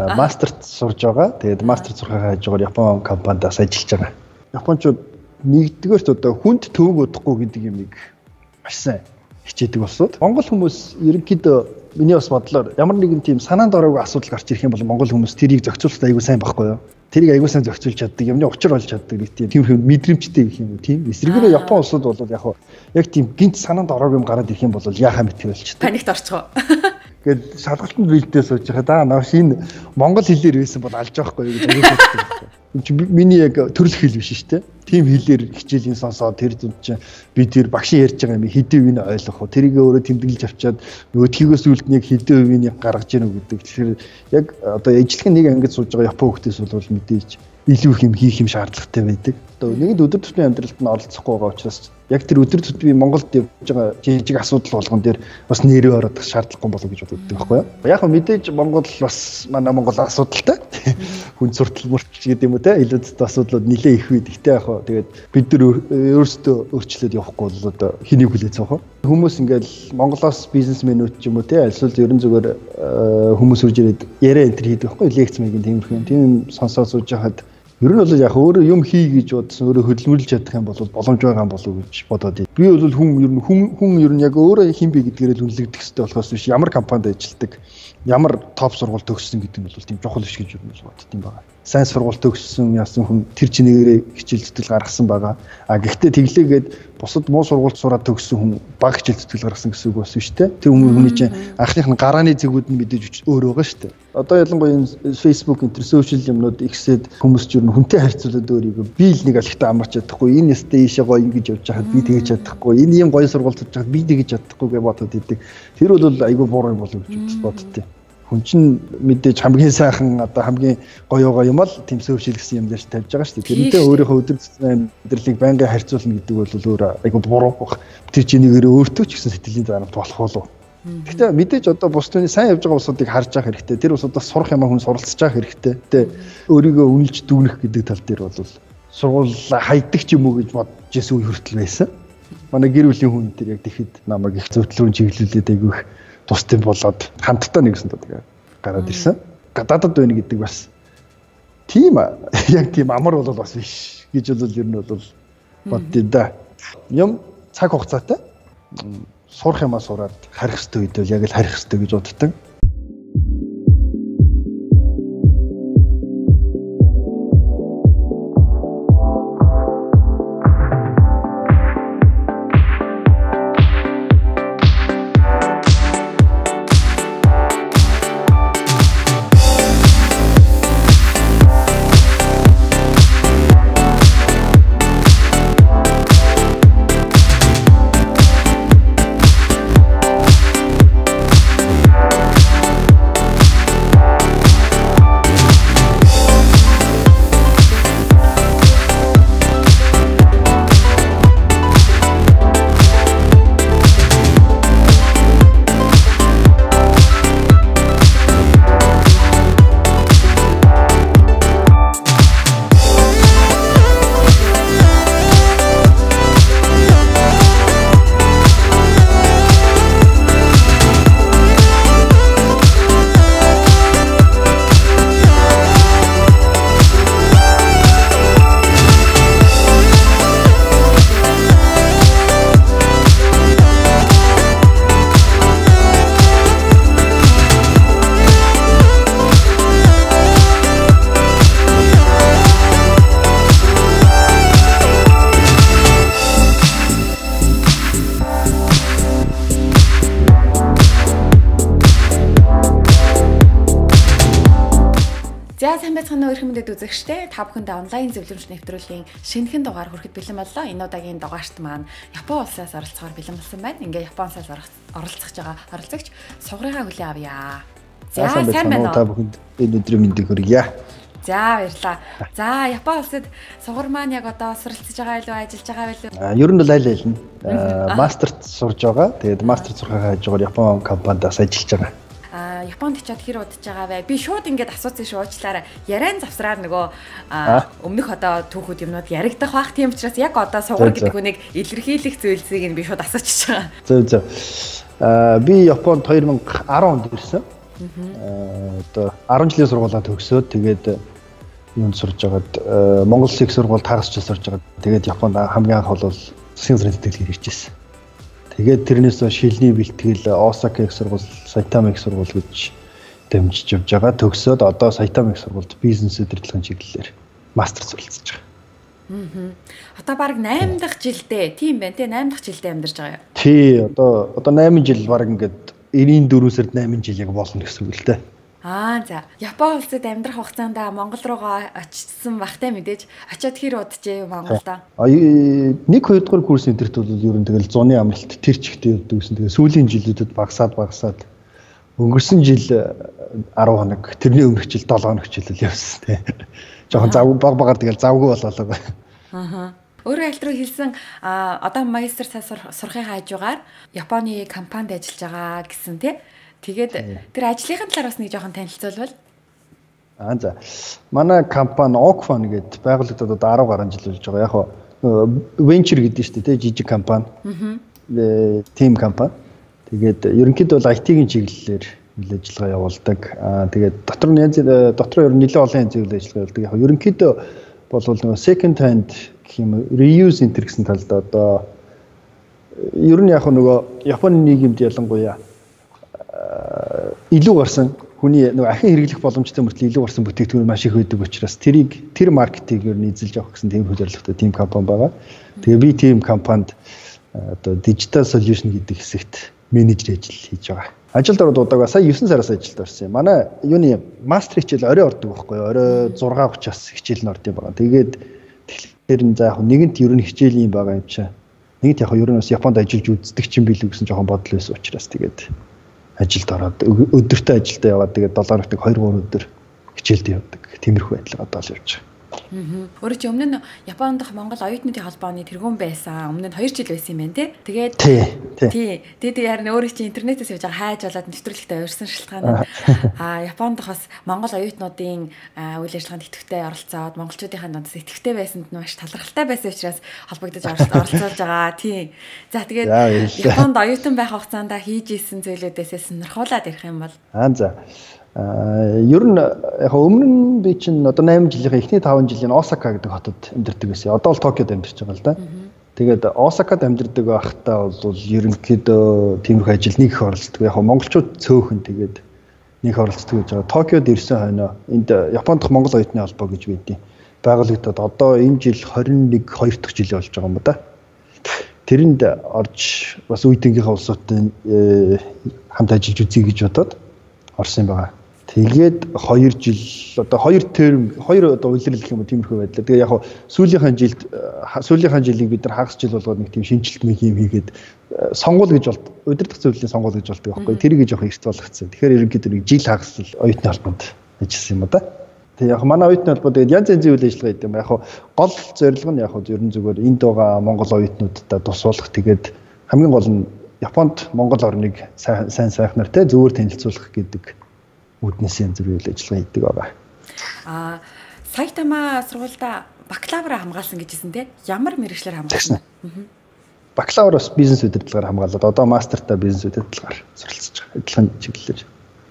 мастерт сурж байгаа. Тэгээд мастер сурахаа хайж байгаа Япон компаниас ажиллаж байгаа. Япончууд нэгдүгээрт одоо хүнд төвөг удахгүй гэдэг юмыг маш сайн хичээдэг болсууд. Монгол хүмүүс ерөнхийдөө миний бас бодлоор ямар нэгэн тийм санаанд ороогүй асуудал гарч ирэх юм бол монгол хүмүүс тэрийг зохицуулах аягүй сайн байхгүй юу? Тэрийг аягүй сайн зохицуулж чаддаг, юмны учир олж чаддаг нэг тийм мэдрэмжтэй гэх юм уу тийм. Эсвэргээрээ Япон улсууд бол яг тийм гинт санаанд ороогүй юм гараад ирэх юм бол яхаа мэтгэл болчихдог. Паникт орчихоо. Гэт шалгалтанд бэлдээ сууж байгаа даа шинэ монгол хэлээр байсан бол алж байгаа хгүй гэж боддог. Энд чинь миний яг төрөл хэл биш шүү дээ. Тим хэлээр хичээлийн сонсоод тэр зүг чинь би тэр багшийн ярьж байгаа юм хэдэн үеийг ойлгох уу? Тэрийг өөрөө тэмдэглэж авчаад нөгөө тгийгээс үлд нэг хэдэн үеийг гаргаж яах вэ гэдэг. Тэгэхээр яг одоо ижлэх нэг ангид сууж байгаа Япон хүүхдээс бол мэдээж илүү их юм хийх юм шаардлагатай байдаг. Одоо нэгд өдөр тутмын амьдралд нь оролцохгүй байгаа учраас яг тэр өдөр тутмын Монголд явж байгаа жижиг асуудал болгон дээр бас нэрээ ороод шаардлагагүй болов гэж боддог байхгүй юу? Яг мэдээж Монгол бас манай Монгол асуудалтай. Хүн суртал мөрч гэдэг юм уу те илүүцтэй асуудлууд нэлээ их үед. Гэтэ яг тэгээд бид нар өөрсдөө өөрчлөөд явахгүй бол одоо хэнийг хүлээж авах вэ? Хүмүүс ингээл Монголоос бизнесмэнүүд ч юм уу те альсвал ерөн зүгээр хүмүүс үрж ирээд яриа энэ төр хийдэг байхгүй лекц маягийн тиймэрхүү тийм сонсоод сууж хахад ер нь бол яг өөрөө юм хий гэж бодсон өөрөө хөдөлмөрлөж чадах юм бол боломж байгаа юм болов уу гэж бодоод байна. Би бол хүн ер нь яг өөрөө хин бэ гэдгээрээ л үнэлэгдэх хэрэгтэй болохоос биш ямар компанид ажилладаг, ямар топ сургууль төгссөн гэдэг нь бол тийм чухал биш гэж ер нь боддtiin байгаа. Сайн сургууль төгссөн яасан хүн тэр чинээрээ хичээл зүтгэл гаргасан байгаа. Гэхдээ тэглээгээд бусад муу сургуульд сураад төгссөн хүн баг хичээл зүтгэл гаргасан гэсэн үг бас биш те. Тэр хүний чинь анхных нь гарааны зэгүүд нь мэдээж өөр байгаа шүү дээ. Одоо ялангуяа энэ Facebook интер сошиал юмнууд ихсээд хүмүүс ч ер нь хүнтэй харьцуулаад өөрийгөө би л нэг алхтаа амарч чадахгүй, энэ нэстэ ийшээ гоё ингэж явж байхад би тэгэж чадахгүй, энэ юм гоё сургууль сурж байхад би тэгэж чадахгүй гэж бодоод идэг. Тэр бол айгүй буруу юм болов гэж боддتي. Хүн чинь мэдээж хамгийн сайхан одоо хамгийн гоёгоо юм бол тийм сошиал гэсэн юм дээр тавьж байгаа шүү дээ. Тэрнтэй өөрийнхөө өдөр тутмын амьдралыг байнга харьцуулна гэдэг бол өөр айгүй буруу баг. Тэр чинийгээр өөртөө ч гэсэн сэтгэлийн заамт болох болов. Гэхдээ мэдээж одоо бус түүний сайн явж байгаа улсуудыг харж байгаа хэрэгтэй. Тэр улсуудаас сурах юм хүн суралцж байгаа хэрэгтэй. Тэ өөрийгөө үнэлж дүгнэх гэдэг тал дээр бол сургууль хайдаг ч юм уу гэж бодож ирсэн үе хүртэл байсан. Манай гэр бүлийн хүн тэр яг тэгэхэд намайг их зөвтлөөрөн чиглүүлээд айгүйх тустай болоод хамтдаа нэгсэн даа гараад ирсэн. Гадаадд байна гэдэг бас тийм яг тийм амар бол бас биш гэж бол ер нь бол боддоо да. Юм цаг хугацаатай сурах юмаа сураад харих хэрэгтэй үед яг л харих хэрэгтэй гэж боддог. За сайн байцгаана уу эрхэмдэд үзэгчтэй та бүхэндээ онлайн зөвлөмж нэвтрүүлгийн шинэхэн дугаар хүрэхэд бэлэн боллоо. Энэ удаагийн дугаарт маань Япон улсаас оролцохоор бэлэн болсон байна. Ингээ Япон улсаас оролцож байгаа оролцогч сугрыгаа хүлээн авъя. За сайн байна уу? Та бүхэнд энэ өдрийн мэндийг хүргье. За баярлалаа. За Япон улсад сугар маань яг одоо суралцж байгаа илүү ажиллаж байгаа байлгүй? Ер нь бол аль аль нь мастерт сурж байгаа. Тэгээд мастер сурахаа хайж байгаа Япон компаниас ажиллаж байгаа. Японд очиод хэр удаж байгаа вэ? Би шууд ингээд асуусан шүү уучлаарай. Яриан завсраар нөгөө өмнөх одоо түүхүүд юмнууд яригдах бах тийм учраас яг одоо сугар гэдэг хүнийг илэрхийлэх зүйлсийг нь би шууд асуучих байгаа. Зөв. Би Японд 2010 онд ирсэн. Одоо 10 жилийн сургуулаа төгсөөд тэгээд юунд сурж байгаад Монгол их сургуульд хагасч сурж байгаа. Тэгээд Японд хамгийн анх бол засгийн газрын тэтгэлгээр ирчихсэн. Тэгээд тэрнээс шилний бэлтгэл Осака их сургууль, Сайтама их сургууль гэж дамжиж явж байгаа. Төгсөөд одоо Сайтама их сургуульд бизнес удирдлагын чиглэлээр мастер суралцж байгаа. Одоо баг 8 дахь жилдээ тийм байна тий 8 дахь жилдээ амьдарч байгаа юу? Тий одоо 8 жил баг ингээд 94-сэрд 8 жил яг болно гэсэн үг л дээ. За Япон улсад амьдрах хугацаанд Монгол руугаа очсон бахтай мэдээж очиод хэр удажээ Монголд? 1-2 дугаар курсын өдөрт бол ер нь тэгэл зуны амралт тэр чигтээ явдаг гэсэн. Тэгээ сүүлийн жилүүдэд багасаад өнгөрсөн жил 10 хоног, тэрний өмнөх жил 7 хоног хичээлэл явсан тий. Жохон багаар тэгэл завгүй болоо. Өөрөөр аль руу хэлсэн одоо магистр сурахын хажуугаар Японы компанид ажиллаж байгаа гэсэн тий. Тэгээд тэр ажлынхаа талаар бас нэг жоохон танилцуулбал. За. Манай компани Окфон гэдэг байгуулагдаад одоо 10 гаруй жил болж байгаа. Яг venture гэдэг нь шүү дээ, жижиг компани. Team компани. Тэгээд ерөнхийдөө бол IT-ийн чиглэлээр үйл ажиллагаа явуулдаг. Тэгээд дотор ер нь нэлээд олон янзын үйл ажиллагаа явуулдаг. Яг ерөнхийдөө бол нөгөө second hand гэх юм reuse center гэсэн талд одоо ер нь яг нөгөө Японы нийгэмд ялангуяа илүү гарсан хүний нөгөө ахин хэрэглэх боломжтой мөртлөө илүү гарсан бүтээгдэхүүн маш их байдаг учраас тэр маркетинг ер нь эзэлж авах гэсэн тийм хөдөлгөөнтэй team компани байгаа. Тэгээ би team компанид одоо digital solution гэдэг хэсэгт менежер ажил хийж байгаа. Ажилд ороод удаагаа сая 9 сараас ажилд орсон юм. Манай юуны мастер хичээл орой ордог байхгүй юу? Орой 6:30-аас хичээл нь ордог байгаа. Тэгээд тэгэхээр за яг нэгэнт ер нь хичээлийн байгаа юм чаа. Нэгэнт яг ер нь бас Японд ажиллаж үздэг ч юм билүү гэсэн жоохон бодол байсан учраас тэгээд ажилд ороод өдөртөө ажилдаа яваад тэгээд 7 хоногт 2-3 өдөр хичээлд явдаг. Тиймэрхүү байдлаар одоо л явж байгаа. Өөрөө чи өмнө нь Японд дах Монгол оюутнуудын холбооны тэргүүн байсан. Өмнө нь 2 жил байсан юм байна тий. Тэгээд тэгээд харин өөрөө чи интернетээс явж байгаа хайж болоод нэвтрүүлэгтээ урьсан шалтгаанаар Японд дах бас Монгол оюутнуудын үйл ажиллагаанд идэвхтэй оролцоод монголчуудынхаа дундаас идэвхтэй байсанд нь маш талархалтай байсан учраас холбогдож оролцуулж байгаа. Тий. За тэгээд Японд оюутан байх хугацаанд хийж исэн зүйлүүдээс сонирхуулаад ярих юм бол за ер нь яг өмнө би чинь одоо 8 жилийн эхний 5 жилийн Осака гэдэг хотод амьдардаг байсан. Одоо л Токиод амьдарч байгаа л да. Тэгээд Осакад амьдардаг байхдаа бол ерөнхийдөө тиймэрхүү ажил нэг их оролцдог. Яг монголчууд цөөхөн тэгээд нэг оролцдог гэж байгаа. Токиод ирсэн хойноо энд Японд дахь Монгол оюутны холбоо гэж байдیں۔ Байгуулагдаад одоо энэ жил 21 2 дахь жил болж байгаа юм ба да. Тэрэнд орж бас үеийнхээ улсуудтай хамт ажиллаж үзье гэж бодоод орсон юм байгаа. Тэгээд 2 жил одоо 2 терм 2 одоо үйлрэл гэх юм уу тиймэрхүү байдлаа. Тэгээ яг сүүлийнхаа жилийг бид нар хагас жил болгоод нэг тийм шинжилт нэг юм хийгээд сонгуул гэж болд удирдах зөвлөлийн сонгуул гэж болдог байхгүй. Тэрийг жоохон эрт болгоцсон. Тэгэхээр ерөнхийдөө нэг жил хагас л оюутны холбоонд ажилласан юм да. Тэгээ яг манай оюутны холбоо тэгээд янз янзын үйл ажиллагаа хийдэг юм. Яг гол зорилго нь яг ерөн зүгээр энд байгаа Монгол оюутнуудтай тусуулах. Тэгээд хамгийн гол нь Японд Монгол орныг сайн сайхнартай зөвөр танилцуулах гэдэг үүднээс янз бүрийн үйл ажиллагаа хийдэг байгаа. Сайтама сургуультай бакалавра хамгаалсан гэж хэлсэн те. Ямар мэргэжлэр хамгаалсан? Бакалавр бас бизнес удирдлагаар хамгаалаад одоо мастертаа бизнес удирдлагаар суралцж байгаа. Адилхан чиглэлээр.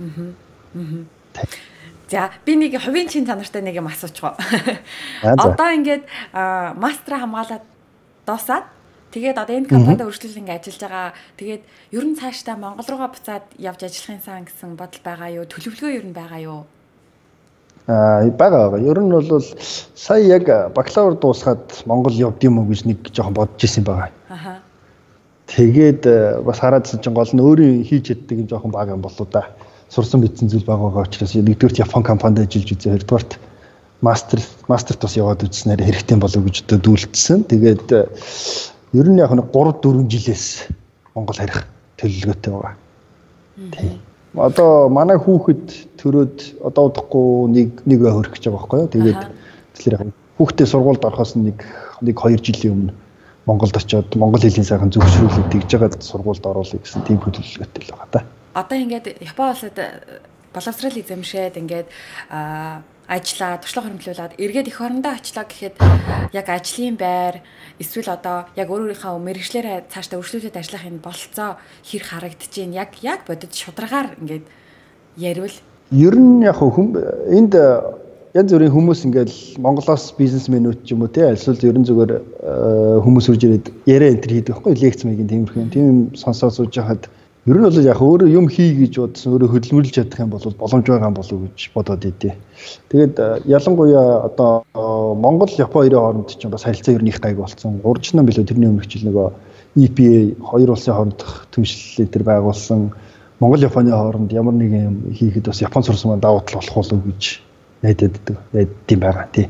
За би нэг хувийн чин чанартай нэг юм асуучихо. Одоо ингээд мастера хамгаалаад дуусаад тэгээд одоо энэ компанид үргэлжлэл ингэ ажиллаж байгаа. Тэгээд ер нь цаашдаа Монгол руугаа буцаад явж ажиллахын сан гэсэн бодол байгаа юу? Төлөвлөгөө ер нь байгаа юу? Байгаа. Ер нь бол сая яг бакалавр дуусгаад Монгол явд юм уу гэж нэг жоохон бодож ирсэн байгаа. Тэгээд бас хараад чинь гол нь өөрөө хийж чаддаг юм жоохон бага юм болоо да. Сурсан битсэн зүйл байгаа учраас нэгдүгürt Япон компанид ажиллаж үзээ, хоёрдугаарт мастерт бас яваад үзснээр хэрэгтэй болов гэж дүүлдсэн. Тэгээд ер нь яг 3-4 жилээс Монгол харих төлөвлөгөөтэй байгаа. Тийм. Одоо манай хүүхэд төрөөд одоо удахгүй нэг хөрөх гэж байгаа байхгүй юу? Тэгээд тэгэхээр хүүхдээ сургуульд орохоос нэг 2 жилийн өмнө Монголд очиод монгол хэлний сайхан зөвшөөрүүлээд тэгж байгаа сургуульд оруулах гэсэн тийм төлөвлөгөөтэй л байгаа да. Одоо ингээд Япон улсад боловсрол эзэмшээд ингээд ажиллаа, туршлага хөрвүүлээд эргээд эх орондоо очлоо гэхэд яг ажлын байр эсвэл одоо яг өөрийнхөө мэргэжлэрээ цаашдаа өршлүүлээд ажиллах энэ болцоо хэр харагдаж байна? Яг бодож шударгаар ингээд ярил. Ер нь яг энд янз бүрийн хүмүүс ингээл Монголоос бизнесмэнүүд ч юм уу те альсвал ерөн зүгээр хүмүүс үрж ирээд яриа энэ төр хийдэг байхгүй лекц маягийн тиймэрхүү тийм сонсоо сууж хахад ер нь бол яг өөрөө юм хий гэж бодсон өөрөө хөдөлмөрлөж чадах юм бол боломж байгаа юм болов уу гэж бодоод идэв. Тэгээд ялангуяа одоо Монгол Япон хоёрын хооронд ч бас харилцаа ер нь их гайг болсон. 30 он билүү тэрний өмнөх жил нөгөө EPA хоёр улсын хоорондох түншлэл энэ төр байгуулсан Монгол Японы хооронд ямар нэгэн юм хийхэд бас Япон сурсан маань давуу тал болох болов уу гэж найддаг байгаа тий.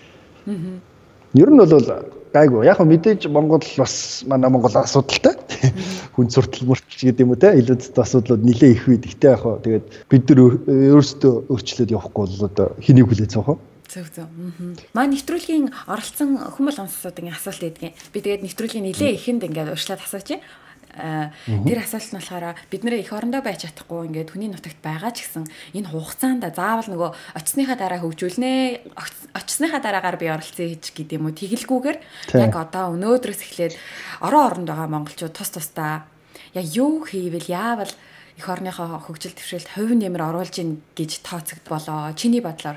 Ер нь бол гайгүй. Яг мэдээж Монгол бас манай Монгол асуудалтай. Хүн суртал мөрч гэдэг юм уу те илүү асуудлууд нэлээ их үед. Гэтэ яг тэгээд бид нар өөрсдөө өөрчлөөд явахгүй бол одоо хэнийг хүлээж авах вэ? Зөв. Манай нэвтрүүлгийн оролцсон хүмүүс сонсоод ингэ асуулт өгдөг. Би тэгээд нэвтрүүлгийн нэлээ ихэнд ингээд урьдчилаад асуучих. Тэр асуулт нь болохоор бид нэр их орондоо байж чадахгүй ингээд хүний нутагт байгаа ч гэсэн энэ хугацаанд заавал нөгөө очисныхаа дараа хөгжүүлнэ очисныхаа дараагаар би оролцсон гэж гэдэг юм уу тэгэлгүйгээр яг одоо өнөөдрөөс эхлээд оронд байгаа монголчууд тусдаа яг юу хийвэл яавал их орныхоо хөгжил дэвшилт хувь нэмэр оруулж ийн гэж тооцогдболоо чиний бодлоор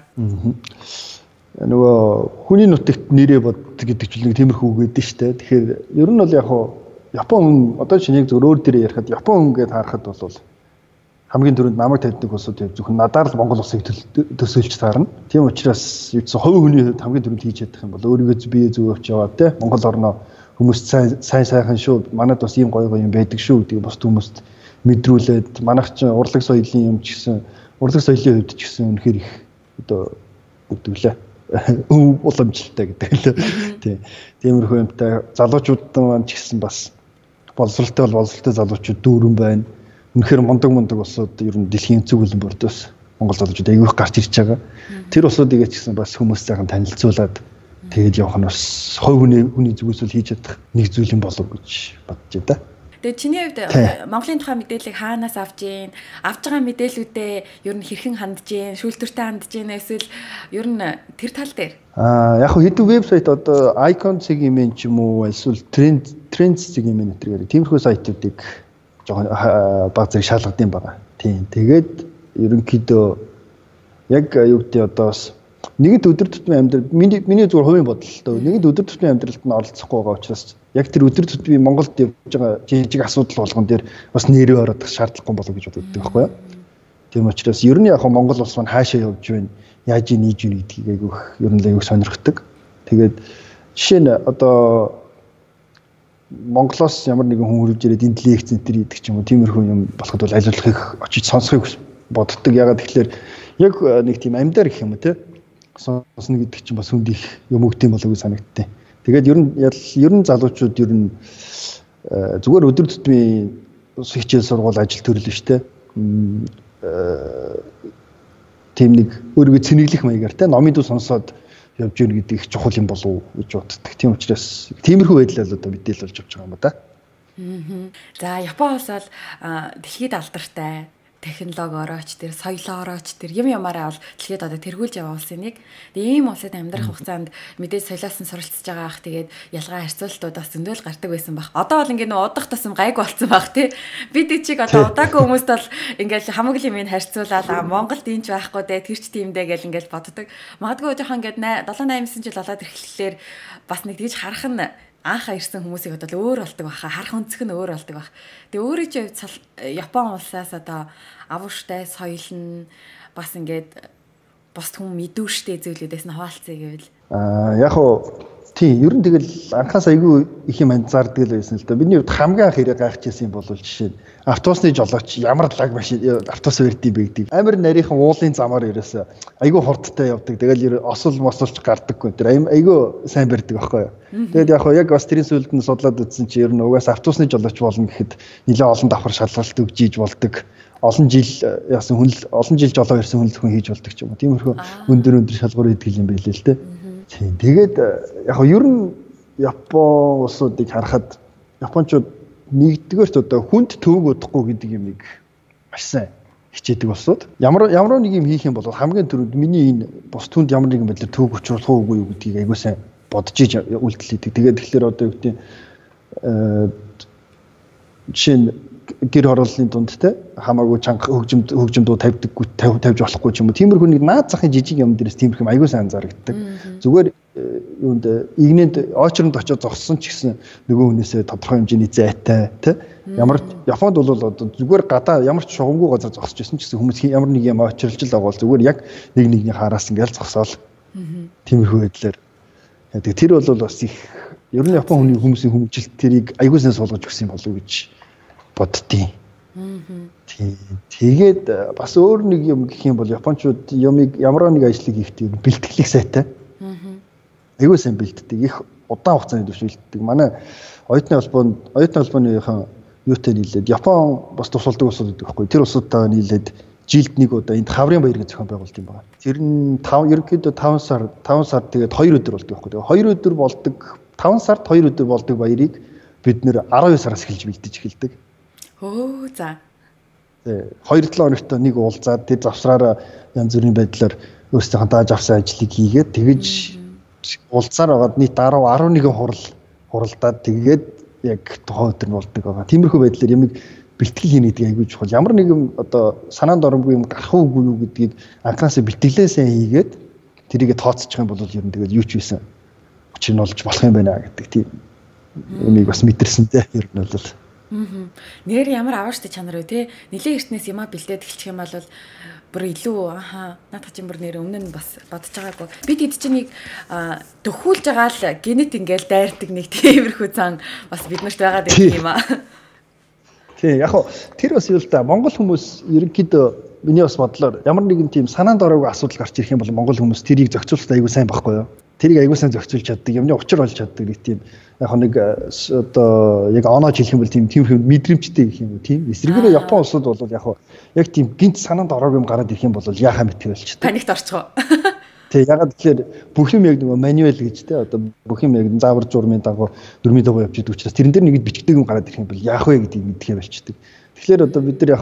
нөгөө хүний нутагт нэрээ бод гэдэг ч нэг тиймэрхүү үг гэдэг шүү дээ. Тэгэхээр ер нь бол яг Япон одоо шинийг зөв өөр дээр ярихад Япон ингээд харахад бол хамгийн түрүүнд намайг тавьдаг улсууд зөвхөн надаар л Монгол улсыг төсөөлж таарна. Тийм учраас юуцсан хувь хүний хувьд хамгийн түрүүнд хийж чадах юм бол өөрийгөө бие зөв авч яваад те Монгол орноо хүмүүс сайн сайхан шүү. Манайд бас ийм гоё юм байдаг шүү гэдэг бус хүмүүст мэдрүүлээд манайх чинь урлаг соёлын юм ч гэсэн урлаг соёлын хувьд ч гэсэн үнэхээр их одоо өгдөглээ. Уламжлалтай гэдэг л тийм. Тиймэрхүү юмтай залуучууд маань ч гэсэн бас боловсралтай залуучууд дүүрэн байна. Үнэхээр мундаг улсууд ер нь дэлхийн цэг хөлбөртөөс Монгол залуучууд аявих гарч ирж байгаа. Тэр улсуудыг ч гэсэн бас хүмүүс сайхан танилцуулаад тэгээд явах нь бас хувь хүний зүгээс хийж чадах нэг зүйл юм болов гэж бодож байна. Тэгээд чиний хувьд Монголын тухай мэдээллийг хаанаас авч ийн? Авж байгаа мэдээллүүдээ ер нь хэрхэн хандж ийн? Шүүлтүртэй хандж ийн эсвэл ер нь тэр тал дээр? Яг хэдэн вебсайт одоо Icon цэгийн юм ч юм уу эсвэл Trends цэгийн юм нэтэргээр тиймэрхүү сайтуудыг жоохон баг зэрэг шалгад юм байна. Тийм. Тэгээд ерөнхийдөө яг юу гэдэг одоо бас нэгд өдөр тутмын амьдрал миний зүгээр хувийн бодлоо. Нэгд өдөр тутмын амьдралд нь оролцохгүй байгаа учраас яг тэр өдөр тутмын Монголд явж байгаа жижиг асуудал болгон дээр бас нэрээ ороодох шаардлагагүй болов гэж боддог байхгүй юу? Тийм учраас ер нь яг Монгол улс маань хаашаа явж байна, яаж нийж байна гэдгийг айгүйх ер нь айгүйх сонирхдаг. Тэгээд жишээ нь одоо Монголоос ямар нэгэн хүн хөрвж ирээд энд лекц центр хийдэг ч юм уу тиймэрхүү юм болоход бол аль болох их очиж сонсохыг боддог. Ягаад тэгэхээр яг нэг тийм амьдаар гэх юм уу те сонсно гэдэг чинь бас хүнд их юм өгдөм болов гэж санагдтыг. Тэгээд ер нь залуучууд ер нь зүгээр өдөр тутмын хичээл сургууль ажил төрөл биш те. Тийм нэг өөрийгөө цэнэглэх маягаар те номын дуу сонсоод явж ирнэ гэдэг их чухал юм болов гэж боддог. Тийм учраас тиймэрхүү байдлаар одоо мэдээлэл болж авч байгаа юм ба та. За Япон улс бол дэлхийд алдартай технологиорооч тэр соёлоорооч тэр ямаараа бол дэлхийд одоо тэргүүлж яваа улсын нэг. Ийм улсад амьдрах хугацаанд мэдээж соёлоос нь суралцж байгаа ах тэгээд ялгаа харьцуултууд бас зөндөл гардаг байсан баг. Одоо бол ингээд нөө удах тусам гайг болцсон баг тий. Бид чиг одоо удаагүй хүмүүст бол ингээд хамгийн юм харьцуулаад Монголд ийж байхгүй дээ тэр ч тиймдээ гэл ингээд боддог. Магадгүй жоохон ингээд 7-8 жил болоод ирэхлээр бас нэг тэгж харах нь анхаа ирсэн хүмүүсийг бодвол өөр болдог баха. Харах өнцг нь өөр болдог бах. Тэгээ өөрийн хувьд Япон улсаас одоо авууштай соёл нь бас ингээд бос хүн мэдүүштэй зүйлүүдээс нь хаваалцъя гэвэл яг уу тийм ер нь тэгэл анхаас айгүй их юм анзаардаг л байсан л да. Бидний хувьд хамгийн анх хэрэг гайхчихсан юм бол жишээ нь автобусны жолооч ямар лаг машин автобус өрдий байдаг. Амар нарийнхан уулын замаар ерөөсөө айгүй хурдтай явдаг. Тэгэл осол мосолч гардаггүй. Тэр айгүй сайн барьдаг байхгүй юу. Тэгэд яг бас тэрийн сүлд нь судлаад үзсэн чи ер нь угаас автобусны жолооч болно гэхэд нэлээд олон давхар шалгалт өгж ийж болдог. Олон жил яасан олон жил жолоо ирсэн хүн л хүн хийж болдог ч юм уу. Тиймэрхүү өндөр шалгуур хийдэг юм байлээ л дээ. Тийм. Тэгээд яг ер нь Япон улсуудыг харахад японочууд нэгдүгээрт одоо хүнд төвөг удахгүй гэдэг юмыг маш сайн хичээдэг улсууд. Ямар нэг юм хийх юм бол хамгийн түрүүнд миний энэ бус түнд ямар нэгэн байдлаар төвөг учруулах уугүй юу гэдгийг айгуу сайн бодож иж үйлдэл хийдэг. Тэгээд тэгэхээр одоо юу гэдэг жишээ нь гэр хорооллын дунд те хамаагүй чанга хөгжимдөө тавьж болохгүй ч юм уу. Тиймэрхүү нэг наад захын жижиг юм дээрээс тиймэрхүү аягүй сайн анзаарагддаг. Зүгээр юунд игнэнд очронд очиод зогссон ч гэсэн нөгөө хүнээсээ тодорхой хэмжээний зайтай те ямар Японд бол одоо зүгээр гадаа ямар ч шугамгүй газар зогсож байсан ч гэсэн хүмүүс ямар нэг юм очирлж л байгаа бол зүгээр яг нэгний хараас ингээл зогсоол. Тиймэрхүү байдлаар яадаг. Тэр бол бас их ер нь Япон хүмүүсийн хүмжилт тэрийг аягүй сайн суулгаж өгсөн болов уу гэж боддtiin. Тэгээд бас өөр нэг юм гэх юм бол японочууд ямиг ямар нэг ажлыг хийхдээ бэлтгэлийг сайтай. Аягүй сайн бэлддэг. Их удаан хугацааны турш бэлддэг. Манай оюутны холбооныхан юутай нийлээд Япон бас тусалдаг улсууд гэдэг байхгүй. Тэр улсуудтайгаа нийлээд жилд нэг удаа энд хаврын баяр гэж зохион байгуулт юм байна. Тэр нь ерөнхийдөө 5 сар тэгээд 2 өдөр болдог байхгүй. 2 өдөр болдог 5 сард 2 өдөр болдог баярыг бид нэр 12 сараас эхэлж бэлдэж эхэлдэг. Хөө за. Тэгээ 2-7 хоногт нэг уулзаад тэр завсраараа янз бүрийн байдлаар өөрсдийнхөө дааж авсан ажлыг хийгээд тэгэж уулзаар байгаад нийт 11 хуралдаад тэгээд яг тухайн өдөр нь болдог байгаа. Тиймэрхүү байдлаар ямиг бэлтгэл хийнэ гэдэг айгүй чухал. Ямар нэгэн одоо санаанд оромгүй юм гарах уугүй юу гэдгийг анхнаасаа бэлтгэлээ сайн хийгээд тэрийгэ тооцчих юм бол ер нь тэгээд юу ч байсан учир нь олж болох юм байна гэдэг тийм юмыг бас мэдэрсэнтэй ер нь бол. Нэр ямар авааштай чанар вэ те? Нилийн эртнээс юмаа бэлдээд эхэлчих юм бол бүр илүү наадах чинь бүр нэр өмнө нь бас бодож байгаагүй. Бид хэд чинь нэг төхүүлж байгаа л генет ингээл дайрдаг нэг тиймэрхүү зан бас биднэрт байгаа гэх юм аа. Тийм яг хоо тэр бас юу л да Монгол хүмүүс ерөнхийдөө миний бас бодлоор ямар нэгэн тийм санаанд ороогүй асуудал гарч ирэх юм бол Монгол хүмүүс тэрийг зохицуулахад аягүй сайн байхгүй юу? Тэрийг аягүй сайн зохицуулж чаддаг, юмны учир олж чаддаг нэг тийм яг нэг одоо яг оноож хэлэх юм бол тиймэрхүү мэдрэмжтэй гэх юм уу тийм. Эсвэргээрээ Япон улсууд бол яг тийм гинт санаанд ороогүй юм гараад ирэх юм бол яхаа мэдээ болчихдог. Паникт орчихоо. Тэг ягаад тэгэхээр бүх юм яг нөгөө мануал гэж те одоо бүх юм яг заавар журмын дагуу дөрмийн дагуу явж идэг учраас тэрэн дээр нэг бичгдэг юм гараад ирэх юм бол яах вэ гэдгийг мэдхээ болчихдог. Тэгэхээр одоо бид нар яг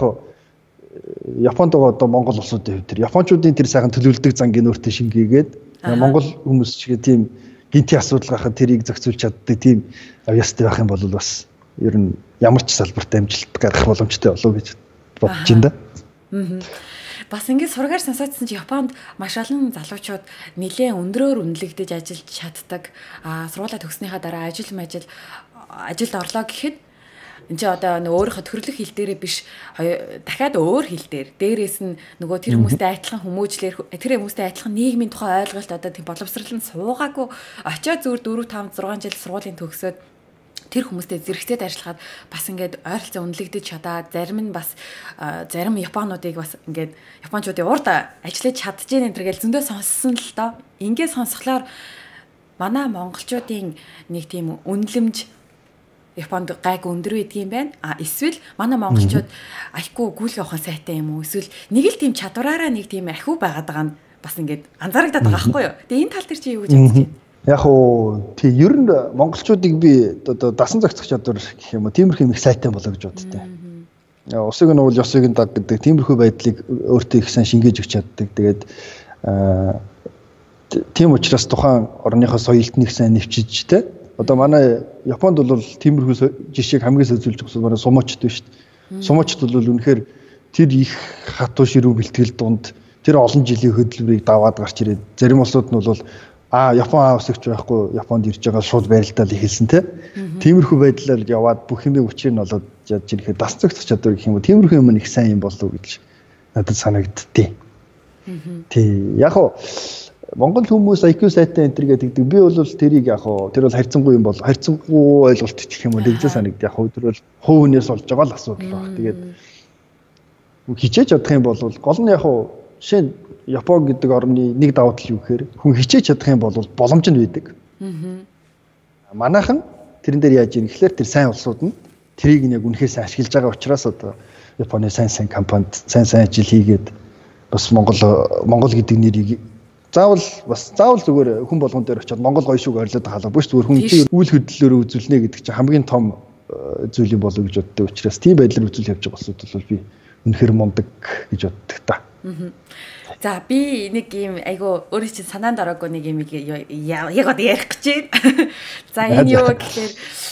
Японд байгаа одоо Монгол улсуудын хувьд тэр Япончуудын тэр сайхан төлөвлөдөг зангийн өөртөө шингээгээд Монгол хүмүүс чигээ тийм гинти асуудал гарахад тэрийг зохицуулж чаддаг тийм авьяастай байх юм бол бас ер нь ямар ч салбарт амжилт гарах боломжтой болов гэж бодож байна да. Бас ингээд сургаар сонсоодсон чи Японд маш олон залуучууд нэлээд өндрөөр үнэлэгдэж ажиллаж чаддаг. Сургуулаа төгснөхийн дараа ажилд орлоо гэхэд энэ чи одоо өөрийнхөө төрөлх хэл дээрээ биш дахиад өөр хэл дээр дээрээс нь нөгөө тэр хүмүүстэй адилхан хүмүүжлэр тэр хүмүүстэй адилхан нийгмийн тухай ойлголт одоо тийм боловсрал нь суугаагүй очиод зүгээр 4 5 6 жил сургуулийн төгсөөд тэр хүмүүстэй зэрэгцээд ажиллахад бас ингээд ойролцоо үнэлэгдэж чадаад зарим нь бас зарим японуудыг бас ингээд японочдын урд ажиллаж чадчихээн энэ төргээл зөндөө сонссон л доо. Ингээд сонсхолоор манай монголчуудын нэг тийм үнэлэмж Японд гайг өндөр байдаг юм байна. Эсвэл манай монголчууд айхгүй гүйлгээ ухаан сайтай юм уу? Эсвэл нэг л тийм чадвараараа нэг тийм ахиу байгаад байгаа нь бас ингээд анзаарагдаад байгаа байхгүй юу? Тэгээ энэ тал дээр чи юу гэж бодож байна? Яг уу тий ер нь монголчуудыг би одоо дасан зохицох чадвар гэх юм уу тиймэрхүү их сайтай болоо гэж боддтой. Усыг нь уул ёсыг нь даг гэдэг тиймэрхүү байдлыг өөртөө их сайн шингээж өгч чаддаг. Тэгээд тийм учраас тухайн орныхоо соёлд нэг сайн нэвчиж тэ одоо манай Японд бол тиймэрхүү жишээг хамгийн сөзүүлж байгаа манай сумочд биш шүү дээ. Сумочд бол үнэхээр тэр их хатуу ширүү бэлтгэл дунд тэр олон жилийн хөдөлмөрийг даваад гарч ирээд зарим улсууд нь бол Япон авсагч байхгүй Японд ирж байгаа шууд барилдаад эхэлсэн те. Тиймэрхүү байдлаар яваад бүх юм의 учир нь болоод яаж ирэхэд дас зохицох чадвар гэх юм уу. Тиймэрхүү юм их сайн юм болов уу гэж надад санагдтыг. Тий. Яг уу Монгол хүмүүс IQ сайтай энэ төр гэдэг. Би бол тэрийг яг уу тэр бол харьцангуй юм бол харьцангуй ойлголт гэх юм уу тэгжээ санагд. Яг уу тэр бол хувь хүнээс олж байгаа л асуудал баг. Тэгээд хичээж чадах юм бол гол нь яг уу жишээ Япон гэдэг орны нэг давуу тал юу гэхээр хүн хичээж чадах юм бол боломж нь байдаг. Манайхан тэрэн дээр яаж ийм гэхлээр тэр сайн улсууд нь тэрийг яг үнэхээс ашиглаж байгаа учраас одоо Японы сайн компанид сайн ажил хийгээд бас Монгол гэдэг нэрийг заавал зүгээр хүн болгон дээр очиод Монгол гоё шүүг ойрлоод хаалаа биш зүгээр хүн үйл хөдлөлөөр үзүүлнэ гэдэг чинь хамгийн том зүйл юм болов гэж боддог учраас тийм байдлаар үзүүл явж байгаа улсууд бол би үнэхээр мундаг гэж боддог та. За би нэг юм айгу өөрөө чинь санаанд ороогүй нэг юм яг одоо ярих гэж байна. За энэ юу гэхээр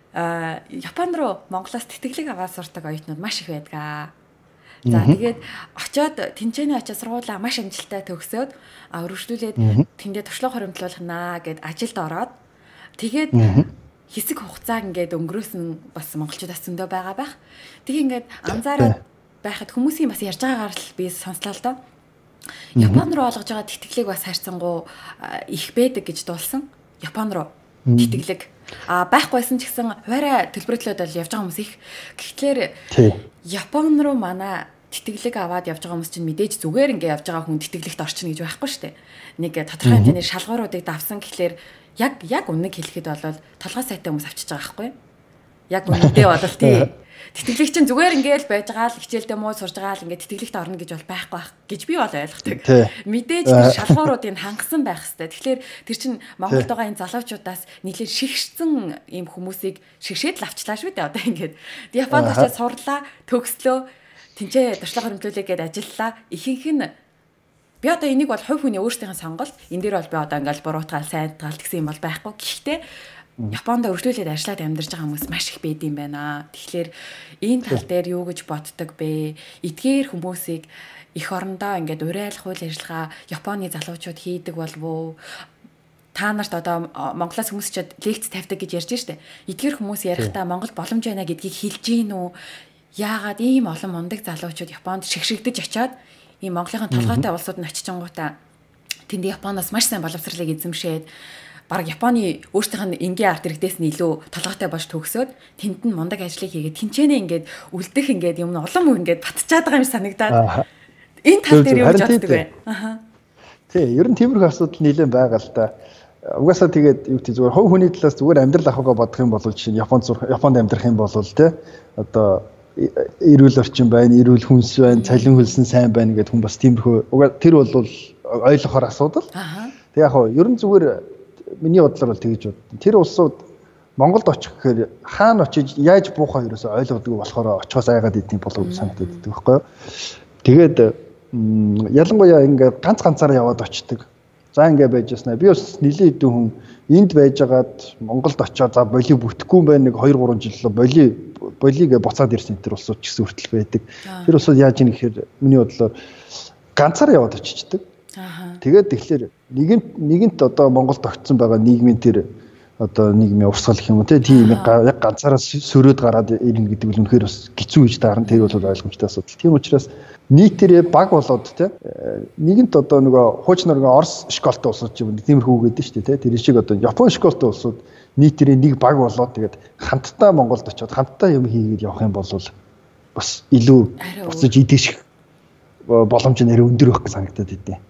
Японд руу Монголоос тэтгэлэг аваад сурдаг оюутнууд маш их байдаг. За тэгээд очиод тэнцэнэ очиод сургуулаа маш амжилттай төгсөөд өргөжлүүлээд тэндээ туршлага хоримтлуулнаа гэд ажилд ороод тэгээд хэсэг хугацаа ингээд өнгөрөөсөн бас монголчуудаас зөндөө байгаа байх. Тэгээ ингээд анзаараад байхад хүмүүсийн бас ярьж байгаагаар л би сонслоо л доо. Японд руу олгож байгаа тэтгэлэг бас хайрцангуй их байдаг гэж дуулсан. Японд руу тэтгэлэг байхгүйсэн ч гэсэн хуваарай төлбөртлөөд бол явж байгаа хүмүүс их. Гэхдээ Японд руу манай тэтгэлэг аваад явж байгаа хүмүүс чинь мэдээж зүгээр ингээ явж байгаа хүн тэтгэлэгт орчихно гэж байхгүй шүү дээ. Нэг тодорхой хэмжээний шалгууруудыг давсан гэхлээр яг үнэг хэлэхэд бол толгой сайтай хүмүүс авчиж байгаа байхгүй. Яг үнэндээ бол тий. Тэтгэлэг чинь зүгээр ингээл байж байгаа л хичээлдээ муу сурж байгаа л ингээд тэтгэлэгт орно гэж бол байхгүй байх гэж би бол ойлгодог. Мэдээж тэр шалгууруудыг хангасан байх хэвээр. Тэгэхээр тэр чинь Монголд байгаа энэ залуучуудаас нэлээд шигшсэн ийм хүмүүсийг шигшээд л авчлаа шүү дээ. Одоо ингээд Японд очиж сурлаа, төгслөө, тэнцээ туршлага хөрөмтлүүлээ гэдээ ажиллалаа. Ихэнх нь би одоо энийг бол хувь хүний өөрсдийн сонголт. Энд дээр бол би одоо ингээл буруутгаал, сайдгаал гэсэн юм бол байхгүй. Гэхдээ Японд өргөжлүүлээд ажиллаад амьдарч байгаа хүмүүс маш их байд юм байна. Тэгэхээр энэ тал дээр юу гэж боддог бэ? Эдгээр хүмүүсийг эх орондоо ингээд уриалах үйл ажиллагаа Японы залуучууд хийдэг болов уу? Та нарт одоо Монголоос хүмүүс ч лекц тавьдаг гэж ярьж штэ. Эдгээр хүмүүс ярихдаа Монгол боломж байна гэдгийг хэлж гин үү? Яагаад ийм олон мундаг залуучууд Японд шигшигдэж очиад ийм Монголын толгойтой улсууд нь очичингуудаа тэнд Японоос маш сайн боловсролыг эзэмшээд бараг Японы өөрсдийнх нь энгийн арт иргэдээс нь илүү толгойтой болж төгсөөд тэнд нь мундаг ажлыг хийгээд тэнцэнэ ингээд үлдэх ингээд юм улам ингээд батчаад байгаа юм санагдаад энэ тал дээр юу гэж боддог вэ? Тий, ер нь тиймэрхүү асуудал нэлээд байгаа л да. Угаасаа тэгээд юу гэдэг зүгээр хувь хүний талаас зүгээр амьдрал ахуйгаа бодох юм бол чинь Японд амьдрах юм бол тий одоо эрүүл орчин байна, эрүүл хүнс байна, цалин хөлсөн сайн байна гэдэг хүн бас тиймэрхүү тэр бол ойлгохоор асуудал. Тэг яг хоо ер нь зүгээр миний бодлоор бол тэгж бод. Тэр улсууд Монголд очих гэхээр хаана очиж яаж буухаа ерөөсөй ойлгодгүй болохоор очихоос айгаад идэв болов санагдаад байдаг байхгүй юу. Тэгээд ялангуяа ингээд ганцаараа яваад очдөг. За ингээд байж яснаа. Би бас нэлийн хэдэн хүн энд байжгаад Монголд очиод за болиг бүтэхгүй байх нэг 2 3 жил болиг буцаад ирсэн тэр улсууд ч гэсэн хүртэл байдаг. Тэр улсууд яаж ийн гэхээр миний бодлоор ганцаараа яваад очиждаг. Тэгээд тэгэхээр нэгэнт одоо Монголд огцсон байгаа нийгмийн тэр одоо нийгмийн урсгал гэх юм уу тийм яг ганцаараа сөрөөд гараад ирнэ гэдэг нь үнэхээр бас хэцүү гэж таарна. Тэр бол ойлгомжтой асуудал. Тийм учраас нийтээрээ баг болоод нэгэнт одоо нөгөө хуучнаар Орос школтой улсууд ч юм уу тиймэрхүү үгээд шүү дээ. Тэр шиг одоо Япон школтой улсууд нийтээрээ нэг баг болоод тэгээд хамтдаа Монголд очиод хамтдаа юм хийгээд явах юм бол бас илүү буцаж идэвших боломж нэр өндөр байх гэж санагдаад идэв.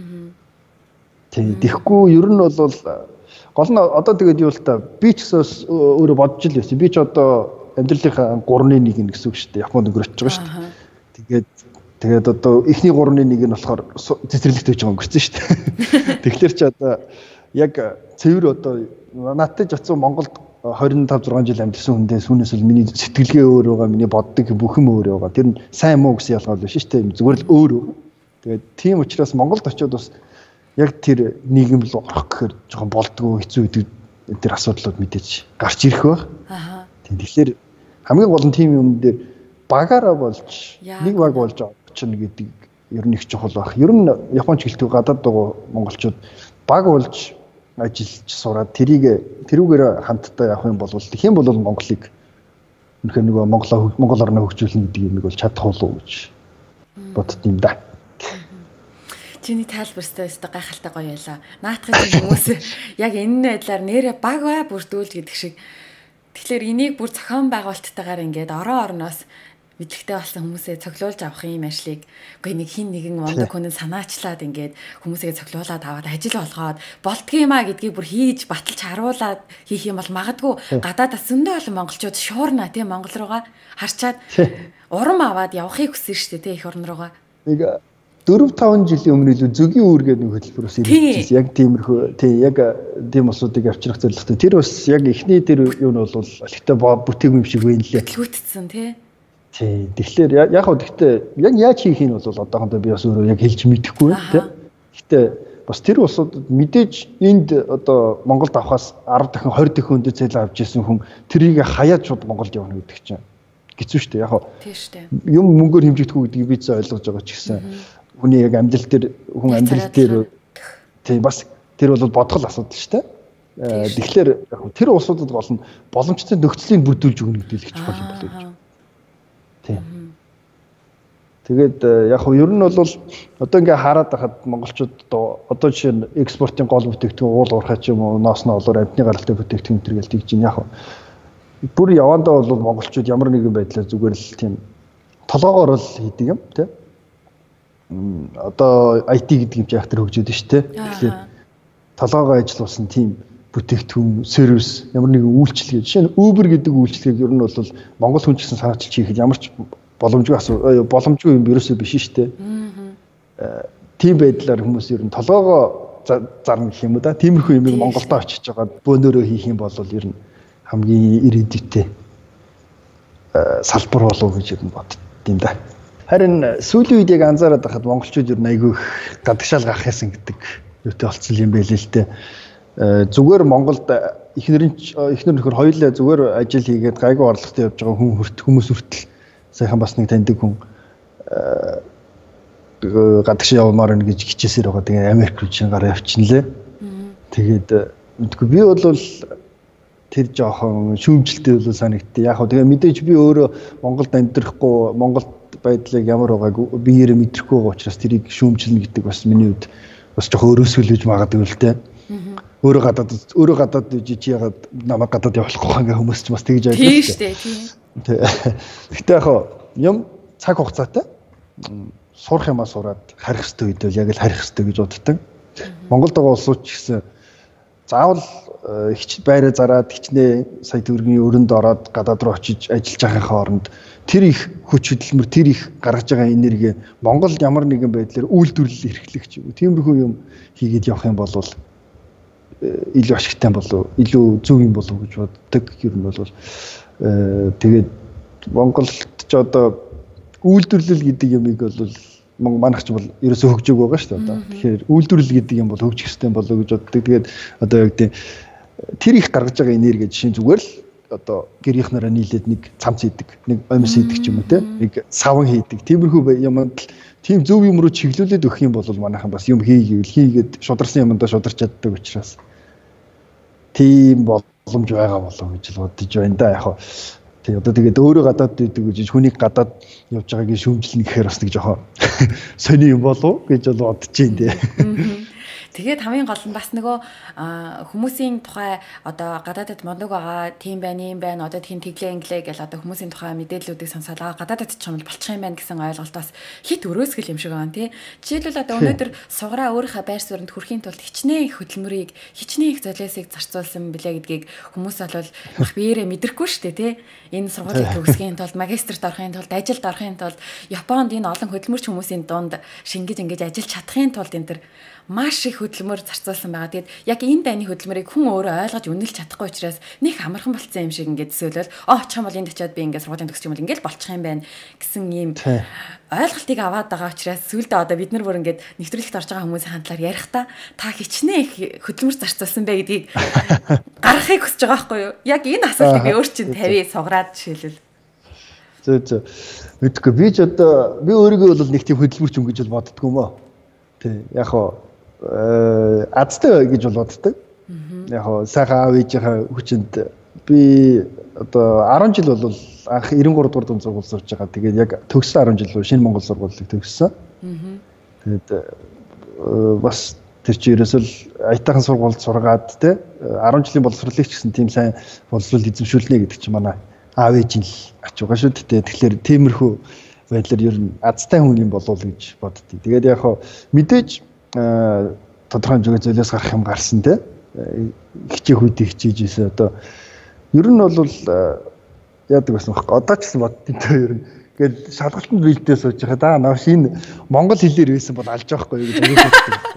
Тэгэхгүй ер нь бол гол нь одоо тэгээд юу л та би ч гэсэн өөрөө бодож л байсан. Би ч одоо амьдралынхаа 3-1 гэсэн үг шүү дээ. Японд өнгөрч байгаа шүү дээ. Тэгээд одоо эхний 3-1 нь болохоор цэцэрлэгт байж байгаа өнгөрсөн шүү дээ. Тэгэхээр ч одоо яг цэвэр одоо надтай ч очсон Монголд 25 6 жил амьдсан хүндээс түүнээс л миний сэтгэлгээ өөр байгаа, миний боддог бүх юм өөр байгаа. Тэр нь сайн муу гэсэн ялгаа биш шүү дээ. Зүгээр л өөр. Тэгээд тийм учраас Монголд очиод бас яг тэр нийгэм рүү орох гэхээр жоохон болдгоо хэцүү гэдэг тэр асуудлууд мэдээж гарч ирэх байх. Тэгэхээр хамгийн гол нь тийм юм дээр багаараа болж нэг баг болж очно гэдэг ер нь их чухал байх. Ер нь Японч гэлтгүй гадаад байгаа монголчууд баг болж ажиллаж сураад тэрүүгээр хамтдаа явах юм бол хэм бол Монголыг үнэхээр нөгөө Монгол орноо хөгжүүлнэ гэдэг юм бол чадах болов уу гэж бодд юм да. Чиний тайлбарстай өстө гайхалтай гоё ялаа. Наатахын хүмүүс яг энэ байдлаар нэрэ баг бай бүрдүүл гэдэг шиг. Тэгэхээр энийг бүр зохион байгуулалттайгаар ингээд орноос мэдлэгтэй болсон хүмүүсээ цоглуулж авах юм ажлыг үгүй нэг хин нэгэн мондог хүн санаачлаад ингээд хүмүүсээ цоглуулад аваад ажил болгоод болдгиймаа гэдгийг бүр хийж баталж харуулад хийх юм бол магадгүй гадаадас зөндөө олон монголчууд шуурна тийм Монгол руугаа харчаад урам аваад явахыг хүссэн шүү дээ тийм их орн руугаа. Нэг 4-5 жилийн өмнө илүү зөгийн үүргээд нэг хөтөлбөрөөс ирсэн. Яг тиймэрхүү тий яг тийм усуудыг авчрах зорилготой. Тэр бас яг эхний тэр юу нь бол ихтэй бүтээггүй юм шиг байна лээ. Хөтөлгөтсөн тий. Тий. Тэгэхээр яг хөө гэхдээ яг яаж хийх нь бол одоохондоо би бас өөрөө яг хэлж мэдэхгүй тий. Гэхдээ бас тэр улсуудад мэдээж энд одоо Монголд авахаас 10 дахин 20 дахин өндөр зээл авч ирсэн хүн тэрийг хаяад шууд Монголд явна гэдэг чинь хэцүү шүү дээ. Яг тийм шүү дээ. Юм мөнгөөр хэмжигдэхгүй гэдгийг би зөв ойлгож байгаа ч гэсэн хүний яг амьдрал дээр хүн амьдрал дээр тийм бас тэр бол бодгол асуудал шүү дээ. Тэгэхээр яг тэр улсуудад гол нь боломжтой нөхцөлийг бүрдүүлж өгнө гэдэг л их чухал юм болов уу. Тийм. Тэгээд яг ер нь бол одоо ингээ хараад байхад монголчууд одоо жишээ нь экспортын гол бүтээгдэхүүн уул уурхай ч юм уу ноосны олоор амтны гаралтай бүтээгдэхүүн төр гэл тэгж чинь яг бүр явандаа бол монголчууд ямар нэгэн байдлаар зүгээр л тийм толгоогоор л хийдэг юм тий. Одоо IT гэдэг юм чи яг тэр хөгжөөд шүү дээ. Тэгэхээр толгоогоо ажиллуулсан тийм бүтээгдэхүүн, сервис, ямар нэгэн үйлчлэг. Жишээ нь Uber гэдэг үйлчлэгийг ер нь бол монгол хүн ч гэсэн санаачилж хийхэд ямар ч боломжгүй юм ерөөсөө биш шүү дээ. Тийм байдлаар хүмүүс ер нь толгоогоо зарна гэх юм уу да. Тиймэрхүү юмыг Монголдо очиж байгаа бөөнөрөө хийх юм бол ер нь хамгийн ирээдүйтэй салбар болов гэж ер нь боддtiin да. Харин сүүлийн үед яг анзаараад байхад монголчууд ер нь айгүй гадагшаал гарах ясан гэдэг юутай болцсон юм байл л дээ. Зүгээр Монголд эхнэр нөхөр хоёулаа зүгээр ажил хийгээд гайгүй орлоготой явж байгаа хүмүүс хүртэл сайхан бас нэг таньдаг хүн гадагш явмаар нэ гэж хичээсээр байгаа. Тэгээ Америк руу чинь гараа явчихна лээ. Тэгээд мэдгүй би бол тэр жоохон шүүмжлэлтэй бол санагдтыг. Яг хөө тэгээ мэдээж би өөрөө Монголд амьдрахгүй, Монголд байдлыг ямар байгааг биеэрээ мэдрэхгүй байгаа учраас тэрийг шүүмжлэнэ гэдэг бас миний хувьд бас жоохон өрөөсгөлж магадгүй л дээ. Өөрөө гадаад жижиг ягаад намайг гадаад явуулахгүй хангаа хүмүүс ч бас тэгж ойлгож байна. Тийм шүү дээ, тийм. Гэтэ яг юм цаг хугацаатай сурах юмаа сураад харих хэрэгтэй үед бол яг л харих хэрэгтэй гэж боддог. Монголд байгаа улсууд ч гэсэн заавал байраа зараад хичнээн сая төгрөгийн өрөнд ороод гадаад руу очиж ажиллаж байгаахын оронд тэр их хүч хөдөлмөр, тэр их гаргаж байгаа энерги Монголд ямар нэгэн байдлаар үйлдвэрлэл эрхлэх ч юм уу. Тиймэрхүү юм хийгээд явах юм бол илүү ашигтай болов, илүү зөв юм болов гэж боддог. Ер нь бол тэгээд Монголд ч одоо үйлдвэрлэл гэдэг юмыг бол манайх ч бол ерөөсөө хөгжөөг байгаа шүү дээ одоо. Тэгэхээр үйлдвэрлэл гэдэг юм бол хөгжих хэрэгтэй болов гэж боддог. Тэгээд одоо яг тийм тэр их гаргаж байгаа энерги жишээ зүгээр л одоо гэрийнхнаараа нийлээд нэг цамц хийдэг, нэг амьс хийдэг ч юм уу те. Нэг саван хийдэг. Тиймэрхүү юмд тийм зөв юм руу чиглүүлээд өгөх юм бол манайхан бас юм хийгээд шударсан юмдаа шударч чаддаг учраас тийм боломж байгаа болов гэж л бодож байна да яг. Тий одоо тэгээд өөрөө гадаад дийдэг гэж хүнийг гадаад явж байгааг шүүмжлэнэ гэхээр бас нэг жоохон сони юм болов гэж бол бодож байна дээ. Тэгээд хамгийн гол нь бас нөгөө хүмүүсийн тухай одоо гадаадд мундаг байгаа тийм байна, юм байна, одоо тийм тэглээ инглээ гэл одоо хүмүүсийн тухай мэдээллүүдийг сонсоод гадаадд ч юм болчих юм байна гэсэн ойлголтоос хит өрөөсгөл юм шиг байна тий. Жишээлбэл одоо өнөөдөр сугараа өөрийнхөө байр суурьнд хүрэхийн тулд хичнээн их хөдөлмөрийг, хичнээн их золиосыг зарцуулсан билээ гэдгийг хүмүүс бол биеэрээ мэдрэхгүй шүү дээ тий. Энэ сургуулийн төгсгийн тулд, магистрт орохын тулд, ажилд орохын тулд Японд энэ олон хөдөлмөрч хүмүүсийн дунд шингэж ингэж ажиллаж чадахын тулд энэ төр маш их хөдөлмөр зарцуулсан байгаа. Тэгээд яг энэ дайны хөдөлмөрийг хүн өөрөө ойлгож үнэлж чадахгүй учраас нэг амархан болцсон юм шиг ингээд төсөөлөл чам бол энд очиод би ингээд сургуулийн төгсч юм бол ингээд болчих юм байна гэсэн ийм ойлголтыг аваад байгаа учраас сүүлдээ одоо бид нар бүр ингээд нэвтрүүлэгт орж байгаа хүмүүсийн хандлаар ярихдаа та хичнээн их хөдөлмөр зарцуулсан бай гэдгийг гаргахыг хүсэж байгаа байхгүй юу? Яг энэ асуултыг би өөр чинь тавья сугараад жишээлбэл. Зөө. Мэдгүй би ч одоо би өөрийгөө бол нэг тийм хөдөлмөрч юм гэж бол боддгоо мó. Тий яг азтай гэж бол боддог. Яг сайхан аав ээжийнхээ хүчинд би одоо 10 жил бол анх 93 дугаар дунд сургууль сурж байгаа. Тэгээд яг төгссөн 10 жил шинэ Монгол сургуулийг төгссөн. Тэгээд бас тэр чи ерөөсөө аятайхан сургуульд сургаад те 10 жилийн боловсролыг ч гэсэн тийм сайн боловсрол эзэмшүүлнэ гэдэг чи манай аав ээж нь л ач угаа шүү дээ. Тэгэхээр тиймэрхүү байдлаар ер нь азтай хүн юм болов уу гэж боддгийг. Тэгээд яг мэдээж тодорхой хэмжээгээр золиос гарах юм гарсан те хичээх үедээ хичээж ийсэн одоо ер нь бол яадаг байсан байхгүй одоо ч гэсэн боддгийг те ер нь гээд шалгалтанд бэлдээ сууж байгаа да наа шинэ монгол хэлээр байсан бол алж байгаа байхгүй гэж боддог.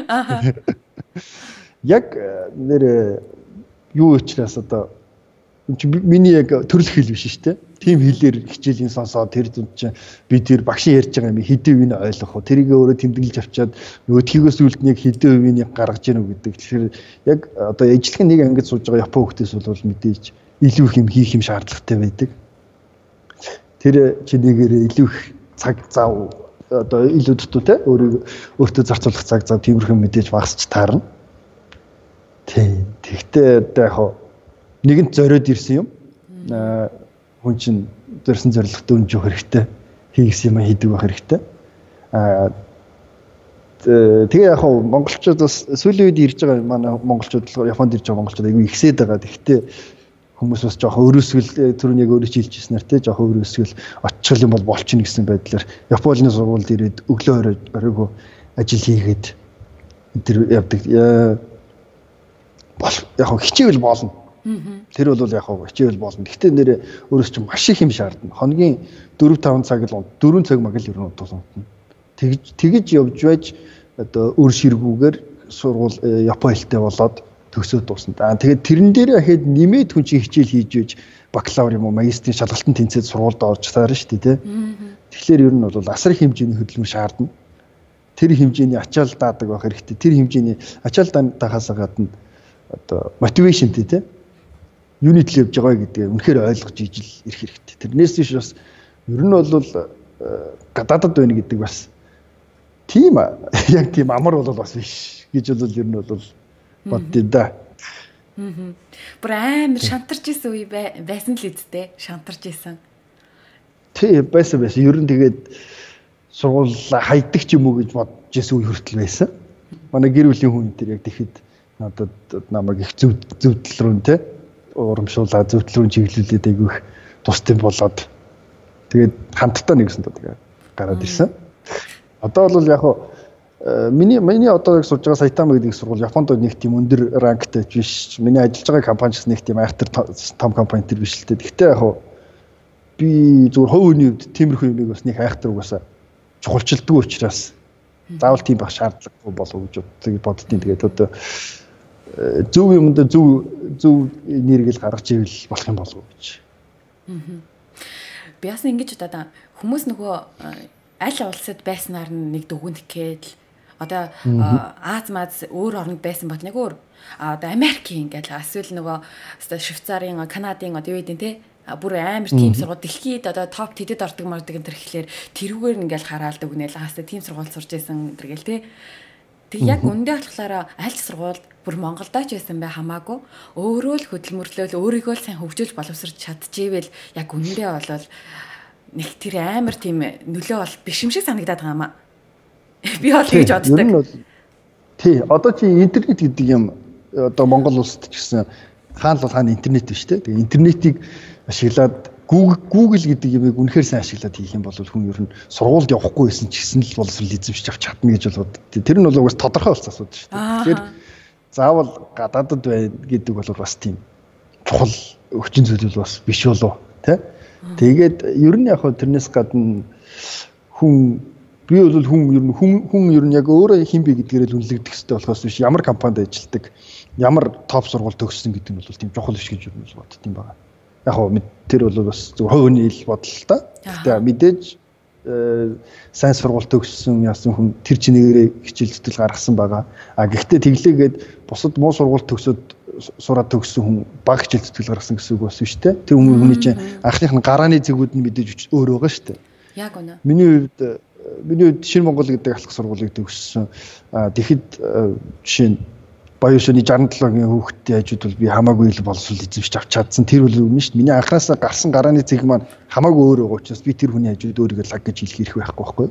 Яг нэр юу учраас одоо миний яг төрөл хэл биш шүү дээ. тийм хэлээр хичээлийн сонсоод тэр дунд чинь би тэр багшийн ярьж байгаа юм хэдэн үеийг ойлгох уу? Тэрийг өөрөө тэмдэглэж авчаад нөгөө тгийгөөс үлд нэг хэдэн үеийг гаргаж ийнө гэдэг. Тэгэхээр яг одоо ижлэхэн нэг ангид сууж байгаа Япон хүүхдээс бол мэдээж илүү их юм хийх юм шаардлагатай байдаг. Тэр чинээгээр илүү их цаг зав одоо илүү дутуу те өөртөө зарцуулах цаг зав тиймэрхэн мэдээж багасч таарна. Тэгтээ одоо яг нэгэнт зориод ирсэн юм. Хүн чинь зорьсон зорилгот өнж өгөх хэрэгтэй. Хийгс юм хийдэг байх хэрэгтэй. Тэгээ яг монголчууд бас сүүлийн үед ирж байгаа манай монголчууд Японд ирж байгаа монголчууд айгүй ихсээд байгаа. Тэгтээ хүмүүс бас жоохон өрөөсгөл түрүүн яг өөрөө хэлжсэн нэр те жоохон өрөөсгөл очил юм бол болчихно гэсэн байдлаар Японы сургуульд ирээд өглөө оройгоо ажил хийгээд тэр явдаг. Яг хичээвэл болно. Тэр бол яг хичээвэл болно. Гэхдээ нэрээ өөрөөс чинь маш их юм шаардна. Хоногийн 4-5 цаг л 4 цаг маг л ер нь удаа унтна. Тэгж явж байж одоо өөр ширгүүгээр сургууль Япон хэлтэй болоод төгсөөд дуусна. Тэгээд тэрэн дээрээ хэд нэмээд хүн чинь хичээл хийж байж бакалавр юм уу магистрийн шалгалтанд тэнцээд сургуульд орж таарна шүү дээ, тэ. Тэгэхээр ер нь бол асар их хэмжээний хөдөлмөр шаардна. Тэр хэмжээний ачаал даадаг байх хэрэгтэй. Тэр хэмжээний ачаал даахаас гадна одоо мотивашн тэ. Юуны төлөө явж байгаа гэдгийг үнэхээр ойлгож ижил ирэх хэрэгтэй. Тэрнээс биш бас ер нь бол гадаадад байна гэдэг бас тийм яг тийм амар бол бас биш гэж бол ер нь бол боддоо да. Бүр амар шантарч исэн үе байсан л үсттэй. Шантарч исэн. Тий байсан. Ер нь тэгээд сургууль хайдаг ч юм уу гэж бодож исэн үе хүртэл байсан. Манай гэр бүлийн хүн тэр яг тэгэхэд надад намайг их зөвдөл рүү те урамшуулаад зөвдөл рүү чиглүүлээд айгүй их тустай болоод тэгээд хамтдаа нэгсэн тэгээд гараад ирсэн. Одоо бол яг миний одоо сурж байгаа Сайтама гэдэг сургууль Японд нэг тийм өндөр ранктай биш. Миний ажиллаж байгаа компани ч нэг тийм айхтар том компани төр биш л дээ. Гэхдээ яг би зөвхөн хувь хүний хувьд тиймэрхүү юмыг бас нэг айхтар угаасаа чухалчилдаг учраас заавал тийм байх шаардлагагүй болов уу гэж боддtiin. Тэгээд одоо зөв юмд зөв энергиэл гаргаж ивэл болох юм болов уу гэж. Би бас ингэж удаа хүмүүс нөгөө аль улсад байснаар нэг дүгнэх гээд одоо Аз маз өөр орнд байсан бот нэг өөр одоо Америкийн ингээл эсвэл нөгөө Швейцарын Канадын одоо юу гэдэг те бүр амар тийм сургууль дэлхийд одоо топ тэдэд ордог мордог энэ төр гэхлээр тэрүүгээр ингээл хараалд өгнөл хааста тийм сургууль сурж байсан тэргээл те тэг яг үндэ болохоор аль сургуульд бүр Монголдоо ч байсан бай хамаагүй өөрөө л хөдөлмөрлөөл өөрийгөө л сайн хөгжүүлж боловсрч чадчихвэл яг үндэ болвол нэг тэр амар тийм нөлөө бол биш юм шиг санагдаад байгаа юм аа. Би бол тэгж боддог. Тий, одоо чи интернет гэдэг юм одоо Монгол улсад ч гэсэн хаана бол хаана интернет биш те. Тэгээ интернетийг ашиглаад Google гэдэг юмыг үнэхээр сайн ашиглаад хийх юм бол хүн ер нь сургуульд явахгүй байсан ч гэсэн л боловсрол эзэмшиж авч чадна гэж бол боддог. Тэр нь бол угаас тодорхой болсон асуудал шүү дээ. Тэгэхээр заавал гадаадад байна гэдэг бол бас тийм чухал өгчин зүйл бас биш болов те. Тэгээд ер нь яг тэрнээс гадна хүн ер нь яг өөрөө хин бэ гэдгээрээ л үнэлэгдэх хэрэгтэй болохоос биш ямар компанид ажилладаг ямар топ сургууль төгссөн гэдэг нь бол тийм чухал биш гэж ер нь боддtiin байгаа. Яг тэр бол бас зөв хувийн ил бодол л та. Гэхдээ мэдээж сайн сургууль төгссөн яасан хүн тэр чинээрээ хичээл зүтгэл гаргасан байгаа. Гэхдээ тэглээгээд бусад муу сургууль төгсөөд сураад төгссөн хүн баг хичээл зүтгэл гаргасан гэсэн үг бас биш те. Тэр хүний чинь анхных нь гарааны зэгүүд нь мэдээж өөр байгаа шүү дээ. Яг үнэ. Миний хувьд Шинэ Монгол гэдэг алхах сургуулийг төгссөн. Тэгэхэд жишээ нь Баяушны 67-гийн хүүхдтэй хажууд бол би хамаагүй л боловсрол эзэмшиж авч чадсан. Тэр бол үнэн шүү дээ. Миний анханасаа гарсан гарааны зэг маань хамаагүй өөр байгаа учраас би тэр хүний хажууд өөрийгөө лаг гэж хэлэх хэрэг байхгүй байхгүй.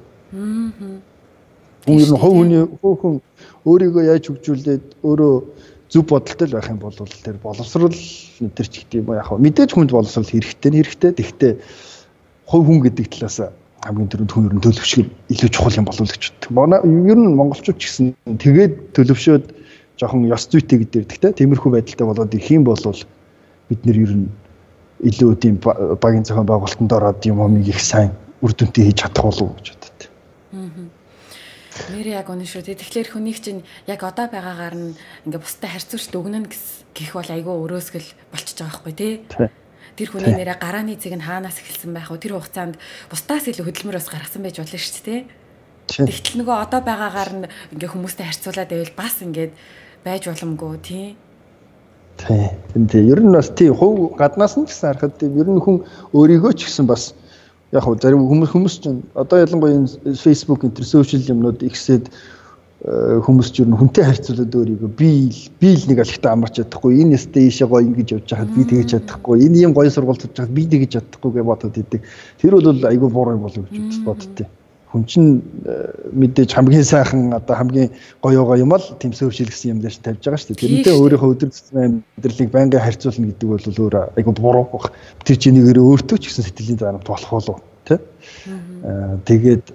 Хүн өөрийгөө яаж хөгжүүлээд өөрөө зөв бодолтой л байх юм бол тэр боловсрол тэр ч гэдэг юм яг мэдээж хүнд боловсрол хэрэгтэй. Тэгвэл хувь хүн гэдэг талаас хамгийн түрүүнд хүн ер нь төлөвшгөр илүү чухал юм болов уу гэж боддог. Манай ер нь монголчууд ч гэсэн тэгээд төлөвшөөд жоохон ёс зүйтэй гэдэг те тиймэрхүү байдалтай болоод ирэх юм бол бид нэр ер нь илүү тийм багийн зохион байгуулалтанд ороод юм их сайн үр дүнтэй хийж чадах болов уу гэж боддог. Нэр яг үнэ шүү. Тэгэхээр хүнийг чинь яг одоо байгаагаар нь ингээ бустай харьцуулж дүгнэн гэх бол айгүй өрөөсгөл болчихж байгаа байхгүй тий. тэр хүний нэрээ гарааны эцэг нь хаанаас эхэлсэн байх вэ? Тэр хугацаанд бусдаас илүү хөдөлмөр бас гаргасан байж болно шүү дээ. Тэгтэл нөгөө одоо байгаагаар нь ингээ хүмүүстэй харьцуулаад байвал бас ингээд байж боломгүй тий. Тийм. Ер нь бас тий хувь гаднаас нь гэсэн харахад ер нь хүн өөрийгөө ч гэсэн бас яг хөө зарим хүмүүс ч одоо ялангуяа Facebook энэ сошиал юмнууд ихсээд хүмүүс ч ер нь хүнтэй харьцуулаад өөрийгөө би л нэг алхтаа амарч чадахгүй энэ нэстэ ийшээ гоё ингэж явж хахад би тэгэж чадахгүй энэ юм гоё сургууль төгж хахад би тэгэж чадахгүй гэж бодоод идэг. Тэр бол айгүй буруу юм болов гэж боддتي. Хүн чинь мэдээж хамгийн сайхан одоо хамгийн гоёгоо юм бол тийм сошиал гэсэн юм дээр тавьж байгаа шүү дээ. Тэрнтэй өөрийнхөө өдөр тутмын амьдралыг байнга харьцуулна гэдэг бол өөр айгүй буруу баг. Тэр чинь нэгээрээ өөртөө ч гэсэн сэтгэлийн зарамт болох болов тий. Тэгээд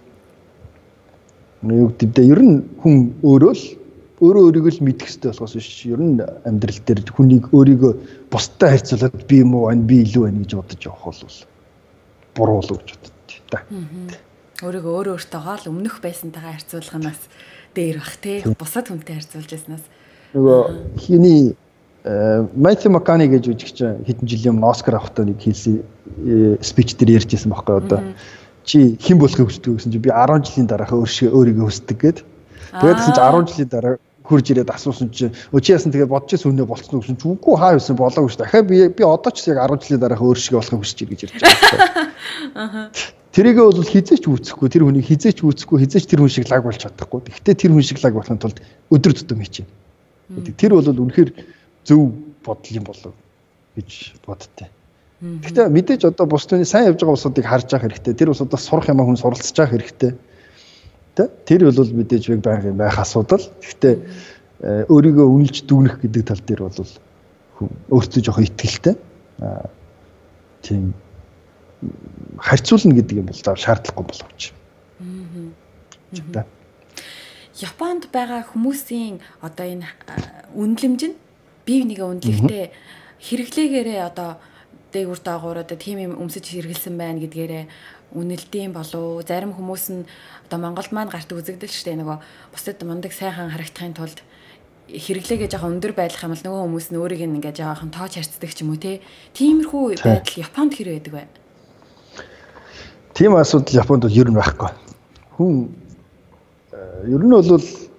юу гэдэг ер нь хүн өөрийгөө л мэдэх хэрэгтэй болохоос биш. Ер нь амьдрал дээр хүнийг өөрийгөө бусдад харьцуулаад би юм уу би илүү байна гэж бодож явах бол буруу л гэж боддتي та. Өөрийгөө өөртөөгөө л өмнөх байсантайгаа харьцуулах нь бас дээр бах тий. Бусад хүнтэй харьцуулж яснаас. Нөгөө хиний Мэтью Маккани гэж үжигч хэдэн жилийн өмнө Оскар авахтаа нэг хэлсэн спич дээр ярьжсэн байхгүй одоо. Чи хэн болохыг хүсдэг гэсэн чи би 10 жилийн дараах өөрийгөө хүсдэг гээд. Тэгээд гэсэн чи 10 жилийн дараа хурж ирээд асуусан чи чи яасан тэгээд бодож ирсэн үнэ болцсон гэсэн чи үгүй хаа юусэн болоогүй шүү. Дахиад би одоо ч яг 10 жилийн дараах өөршигөө болохыг хүсэж ир гэж ярьж байгаа. Тэрийгээ бол хизээч үүсэхгүй тэр хүнийг хизээч үүсэхгүй хизээч тэр хүн шиг лаг болж чадахгүй. Гэхдээ тэр хүн шиг лаг болохын тулд өдөр тутам хийчихнэ. Тэр бол үнэхээр зөв бодол юм болов гэж боддتي. Гэхдээ мэдээж одоо бус түүний сайн явж байгаа улсуудыг харж явах хэрэгтэй. Тэр улсуудаас сурах юм хүн суралцж явах хэрэгтэй. Тэр бол мэдээж байнгын байх асуудал. Гэхдээ өөрийгөө үнэлж дүгнэх гэдэг тал дээр бол хүн өөртөө жоохон итгэлтэй. Тийм харьцуулна гэдэг юм бол шаардлагагүй боловч. Японд байгаа хүмүүсийн одоо энэ үнэлэмж нь бие бинийгээ үнэлэхдээ хэрэглээгээрээ одоо дээгүүр даагуур одоо тийм юм өмсөж хэрэгэлсэн байна гэдгээрээ үнэлдэм болов. Зарим хүмүүс нь одоо Монголд маань гарт үзэгдэл штэ нөгөө бусдад мундаг сайхан харагдахын тулд хэрэглээгээ жоохон өндөр байлгах юм бол нөгөө хүмүүс нь өөрийг ингээ жоохон тоож харьцдаг ч юм уу те. Тиймэрхүү байдал Японд хэрэг байдаг бай. Тийм асуудал Японд бол ер нь байхгүй. Хүн ер нь бол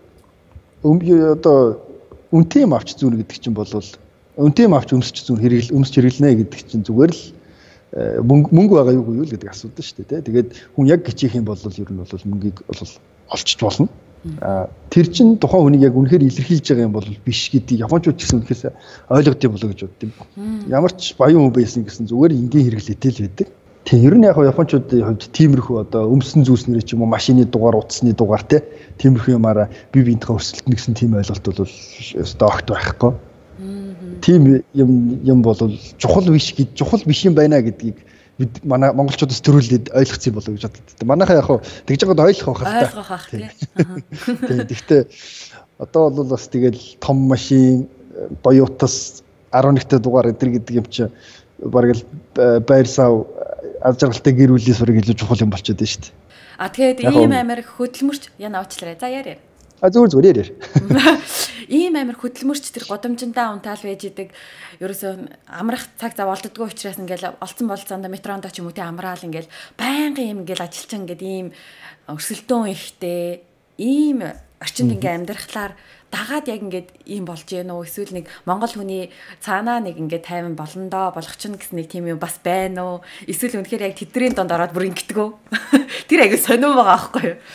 одоо үнэтэй юм авч зүүн гэдэг чинь бол үнэтэй юм авч өмсч зүүн өмсч хэрэглэнэ гэдэг чинь зүгээр л мөнгө байгаа юу юу л гэдэг асуудал шүү дээ. Тэгээд хүн яг гिचих юм бол ер нь бол мөнгийг бол олчж болно. Тэр чинь тухайн хүнийг яг үнэхээр илэрхийлж байгаа юм бол биш гэдгийг японочууд ч гэсэн үнэхээс ойлгодсон болоо гэж боддог юм. Ямар ч баян хүн байсан гэсэн зүгээр энгийн хэрэглээтэй л байдаг. Тийм ер нь яг японочдын хувьд тиймэрхүү одоо өмсөн зүүснэрээ ч юм уу машины дугаар утасны дугаар тиймэрхүү юмараа бие биентэйгээ өрсөлдөнө гэсэн тийм ойлголт бол өстой огт байхгүй. Тийм юм бол чухал биш юм байна гэдгийг бид манай монголчуудаас төрүүлээд ойлгоцсон болов гэж боддог. Манайхаа яг тэгж байгаад ойлгох байх тийм. Тэгэхдээ одоо бол бас тэгэл том машин, гоё утас 11-т дугаар эдэр гэдэг юм чи бараг л байр сав аз жаргалтай гэр бүлийн сураг илүү чухал юм болчиход байна шүү дээ. Тэгээд ийм амир хөдөлмөрч яна уучлаарай. За яриа. Зүгээр яриа. Ийм амир хөдөлмөрч тэр годомжиндаа унтаал байж идэг. Ерөөсөө амрах цаг зав олддоггүй учраас ингээл олцсон болцоонд метронд ч юм уу тий амраал ингээл байнгын юм ингээл ажилчин ингээд ийм өрсөлдөөн ихтэй ийм орчинд ингээл амьдрахлаар дагаад яг ингээд ийм болж гэнэ үү эсвэл нэг монгол хүний цаанаа нэг ингээд тайван болондоо болох ч гэсэн нэг тийм юм бас байна уу эсвэл үнэхээр яг тэдний донд ороод бүр ингэдэгөө тэр аягүй сонирн байгаа аахгүй юу.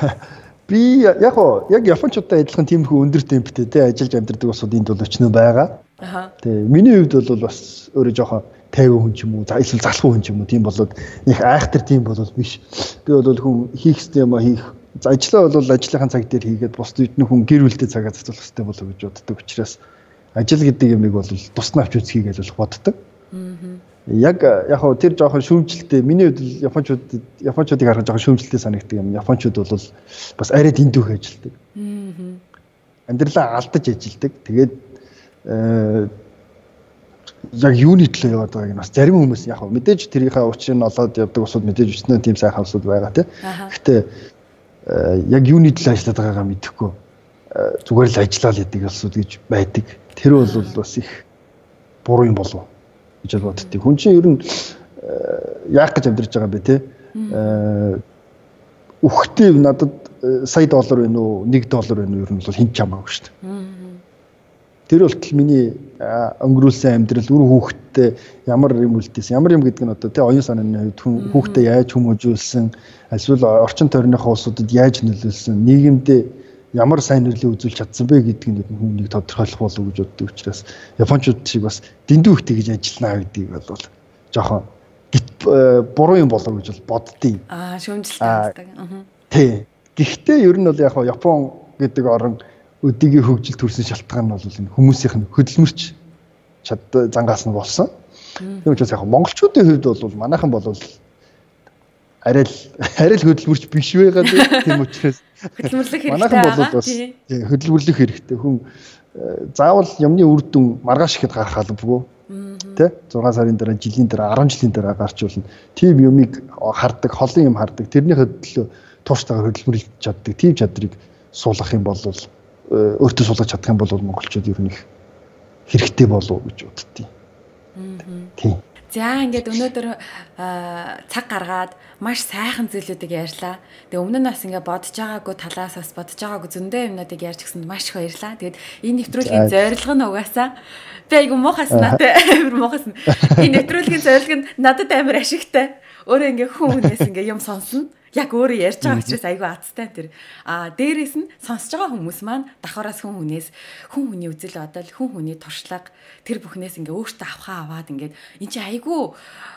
Би яг японочдод адилхан тиймэрхүү өндөр темптэй тий ажиллаж амьдардаг улсуудын тул өчнөө байгаа. Тий миний хувьд бол бас өөрөө жоохон тайван хүн ч юм уу эсвэл залхуу хүн ч юм уу тийм болоод их айхтар тийм болол биш. Би бол хүн хийх ёстой юм хийх ажлаа бол ажлынхаа цаг дээр хийгээд бус үднэ хүн гэр бүлтэй цагаа зацуулах хэрэгтэй болов гэж боддог учраас ажил гэдэг юмыг бол тусна авч үзхийг л боддог. Яг тэр жоохон шүүмжлэлтэй миний хувьд японочдыг харах жоохон шүүмжлэлтэй санагддаг юм. Японочд бол бас арай дэндүүх ажилдаг. Амьдралаа алдаж ажилдаг. Тэгээд яг юуны төлөө яваад байгааг нь бас зарим хүмүүс мэдээж тэрийнхээ учрыг нь олоод явдаг усуд мэдээж өчнөө тийм сайхан усуд байгаа тийм. Гэхдээ яг юуны төлөө ажиллаад байгаагаа мэдэхгүй зүгээр л ажиллаад яадаг улсууд гэж байдаг. Тэр бол бас их буруу юм болов гэж боддتي. Хүн чинь ер нь яах гэж амьдарч байгаа бэ те? Үхтэй надад сая доллар байна уу, $1 байна уу ер нь бол хинч хамаагүй шүү дээ. Тэр болтол миний өнгөрүүлсэн амьдрал үр хүүхдтэй ямар юм үлдээсэн, ямар юм гэдэг нь одоо тий оюун санааны хувьд хүүхдээ яаж хүмүүжүүлсэн, эсвэл орчин тойрныхоо улсуудад яаж нөлөөлсөн, нийгэмдээ ямар сайн нөлөө үзүүлж чадсан бэ гэдэг нь хүнийг тодорхойлох болов уу гэж боддог учраас японочууд шиг бас дэндүү ихтэй гэж ажиллана гэдгийг бол жоохон буруу юм болов гэж боддtiin. Шүүмжлэлтэй хасдаг. Тий. Гэхдээ ер нь бол яг Япон гэдэг орн өдийгийн хөгжил төрсэн шалтгаан нь бол энэ хүмүүсийнх нь хөдөлмөрч зангаас нь болсон. Тийм учраас яг монголчуудын хувьд бол манайхан бол арай л хөдөлмөрч биш байгаа тийм учраас хөдөлмөрлөх хэрэгтэй. Манайхан бол бас хөдөлмөрлөх хэрэгтэй. Хүн заавал юмны үр дүн маргааш ихэд гарах албагүй. Тэ 6 сарын дараа, жилийн дараа, 10 жилийн дараа гарч болно. Тийм юмыг хардаг, холын юм хардаг. Тэрнийхээ төлөө тууштайгаар хөдөлмөрлөж чаддаг. Тийм чадрыг суулгах юм бол өөртөө суулгаж чадах юм бол монголчууд ер нь их хэрэгтэй болов уу гэж боддتي. Тийм. За ингээд өнөөдөр цаг гаргаад маш сайхан зүйлүүдийг ярьлаа. Тэгээ өмнө нь бас ингээд бодож байгаагүй талаас бас бодож байгаагүй зөндөө юмнуудыг ярьж гисэн маш их баярлалаа. Тэгээд энэ нэвтрүүлгийн зорилго нь угаасаа би айгу муухаас надад амар муухаас энэ нэвтрүүлгийн зорилго нь надад амар ашигтай. Өөрөө ингээд хүн хүнээс ингээд юм сонсно. Яг өөрөө ярьж байгаа учраас айгүй азтай тэр. Дээрээс нь сонсож байгаа хүмүүс маань давхараас хүн хүний үзэл бодол, хүн хүний туршлага тэр бүхнээс ингээ өөртөө аваад ингээд эн чинь айгүй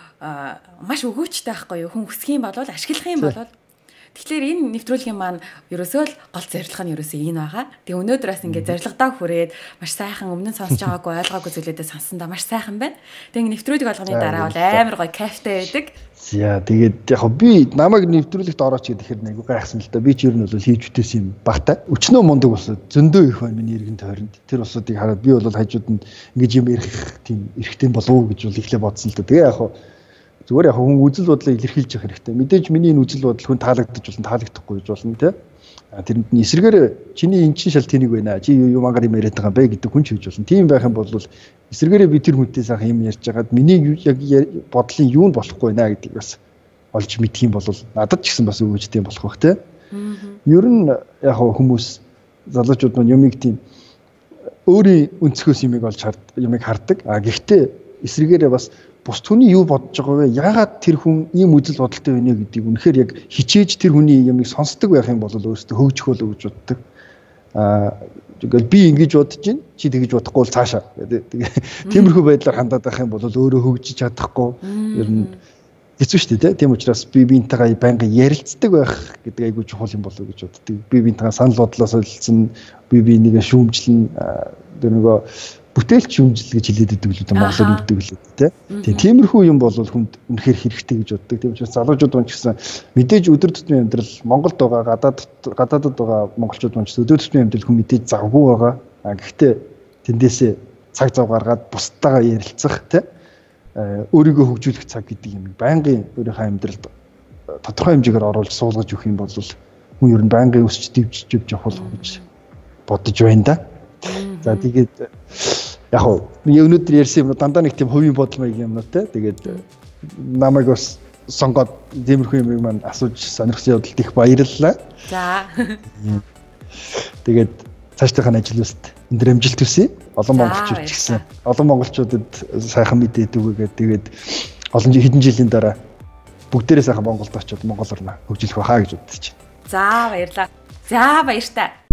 маш өгөөчтэй байхгүй юу? Хүн хүсэх юм бол ашиглах юм бол тэгэхээр энэ нэвтрүүлгийн маань ерөөсөө л гол зорилго нь ерөөсөө энэ байгаа. Тэгээ өнөөдрөөс ингээ зорилгодоо хүрээд маш сайхан өмнө нь сонсож байгаагүй ойлгоогүй зүйлүүдээ сонссондоо маш сайхан байна. Тэгээ нэвтрүүлэг болгоны дараа бол амар гоё кайфтай байдаг. За тэгээд яг би намайг нэвтрүүлэгт орооч гэхээр айгүй гайхсан л да. Би ч ер нь бол хийж үтээсэн юм багтаа. Өчнөө мундаг усуд зөндөө их байна миний иргэн тойронд. Тэр усуудыг хараад би бол хажууд нь ингэж юм ярих тийм эрхтэй болов уу гэж бол ихлэ бодсон л да. Тэгээ яг зүгээр яг хүн үзэл бодлоо илэрхийлж явах хэрэгтэй. Мэдээж миний энэ үзэл бодол хүн таалагдаж болно, таалагдахгүй гэж болно тий. Тэрэнд нь эсрэгээр чиний эн чинь шал тэнийг байна. Чи юу магаар юм яриад байгаа юм бэ гэдэг хүн ч хийж болно. Тийм байх юм бол эсрэгээрээ би тэр хүнтэй сайхан юм ярьж байгаад миний яг бодлын юу нь болохгүй наа гэдгийг бас олж мэдх юм бол надад ч гэсэн бас өгөөжтэй болох бах те. Ер нь яг хүмүүс залуучууд маань юмыг тийм өөрийн өнцгөөс юмыг олж юмыг хардаг. Гэхдээ эсрэгээрээ бас бус хүний юу бодож байгаа вэ? Яагаад тэр хүн ийм үзэл бодолтой байна гэдгийг үнэхээр яг хичээж тэр хүний юмыг сонсдог байх юм бол өөрөөсөө хөгжих болов гэж боддог. Тэгэл би ингэж бодож байна. Чи тэгэж бодохгүй бол цаашаа. Тэгээ тиймэрхүү байдлаар хандаад байх юм бол өөрөө хөгжиж чадахгүй. Ер нь хэцүү шүү дээ. Тийм учраас би биентэйгээ байнга ярилцдаг байх гэдэг айгүй чухал юм болов гэж боддог. Би биентэйгээ санал бодлоо солилцсон, би биенийг шүүмжлэн тэр нөгөө бүтээлч шүүмжил гэж хэлээд байдаг л дээ монголоор өгдөг л дээ. Тийм тиймэрхүү юм бол хүнд үнэхээр хэрэгтэй гэж боддог. Тийм учраас залуучууд маань ч гэсэн мэдээж өдөр тутмын амьдрал Монголд байгаа гадаадд байгаа монголчууд маань ч өдөр тутмын амьдрал хүн мэдээж завгүй байгаа. Гэхдээ тэндээсээ цаг зав гаргаад бусдаагаа ярилцах тийм өөрийгөө хөгжүүлэх цаг гэдэг юм байнгын өөрийнхөө амьдралд тодорхой хэмжээгээр оруулж суулгаж өгөх юм бол хүн ер нь байнгын өсч дэвжиж явах гэж бодож байна да. За тэгээд яг миний өнөөдөр ярьсан юм дандаа нэг тийм хувийн бодол маяг юм уу те. Тэгээд намайг бас сонгоод тиймэрхүү юм маань асууж сонирхсан явдалд их баярлалаа. За. Тэгээд цаашдынхаа ажил үст энэ дөр амжилт хүсье. Олон монголчууд ч гэсэн олон монголчуудад сайхан мэдээд өгөөгээд тэгээд олон хэдэн жилийн дараа бүгдээрээ сайхан Монголд очиод Монгол орно хөгжүүлэх байхаа гэж бодож байна. За баярлалаа. За баяртай.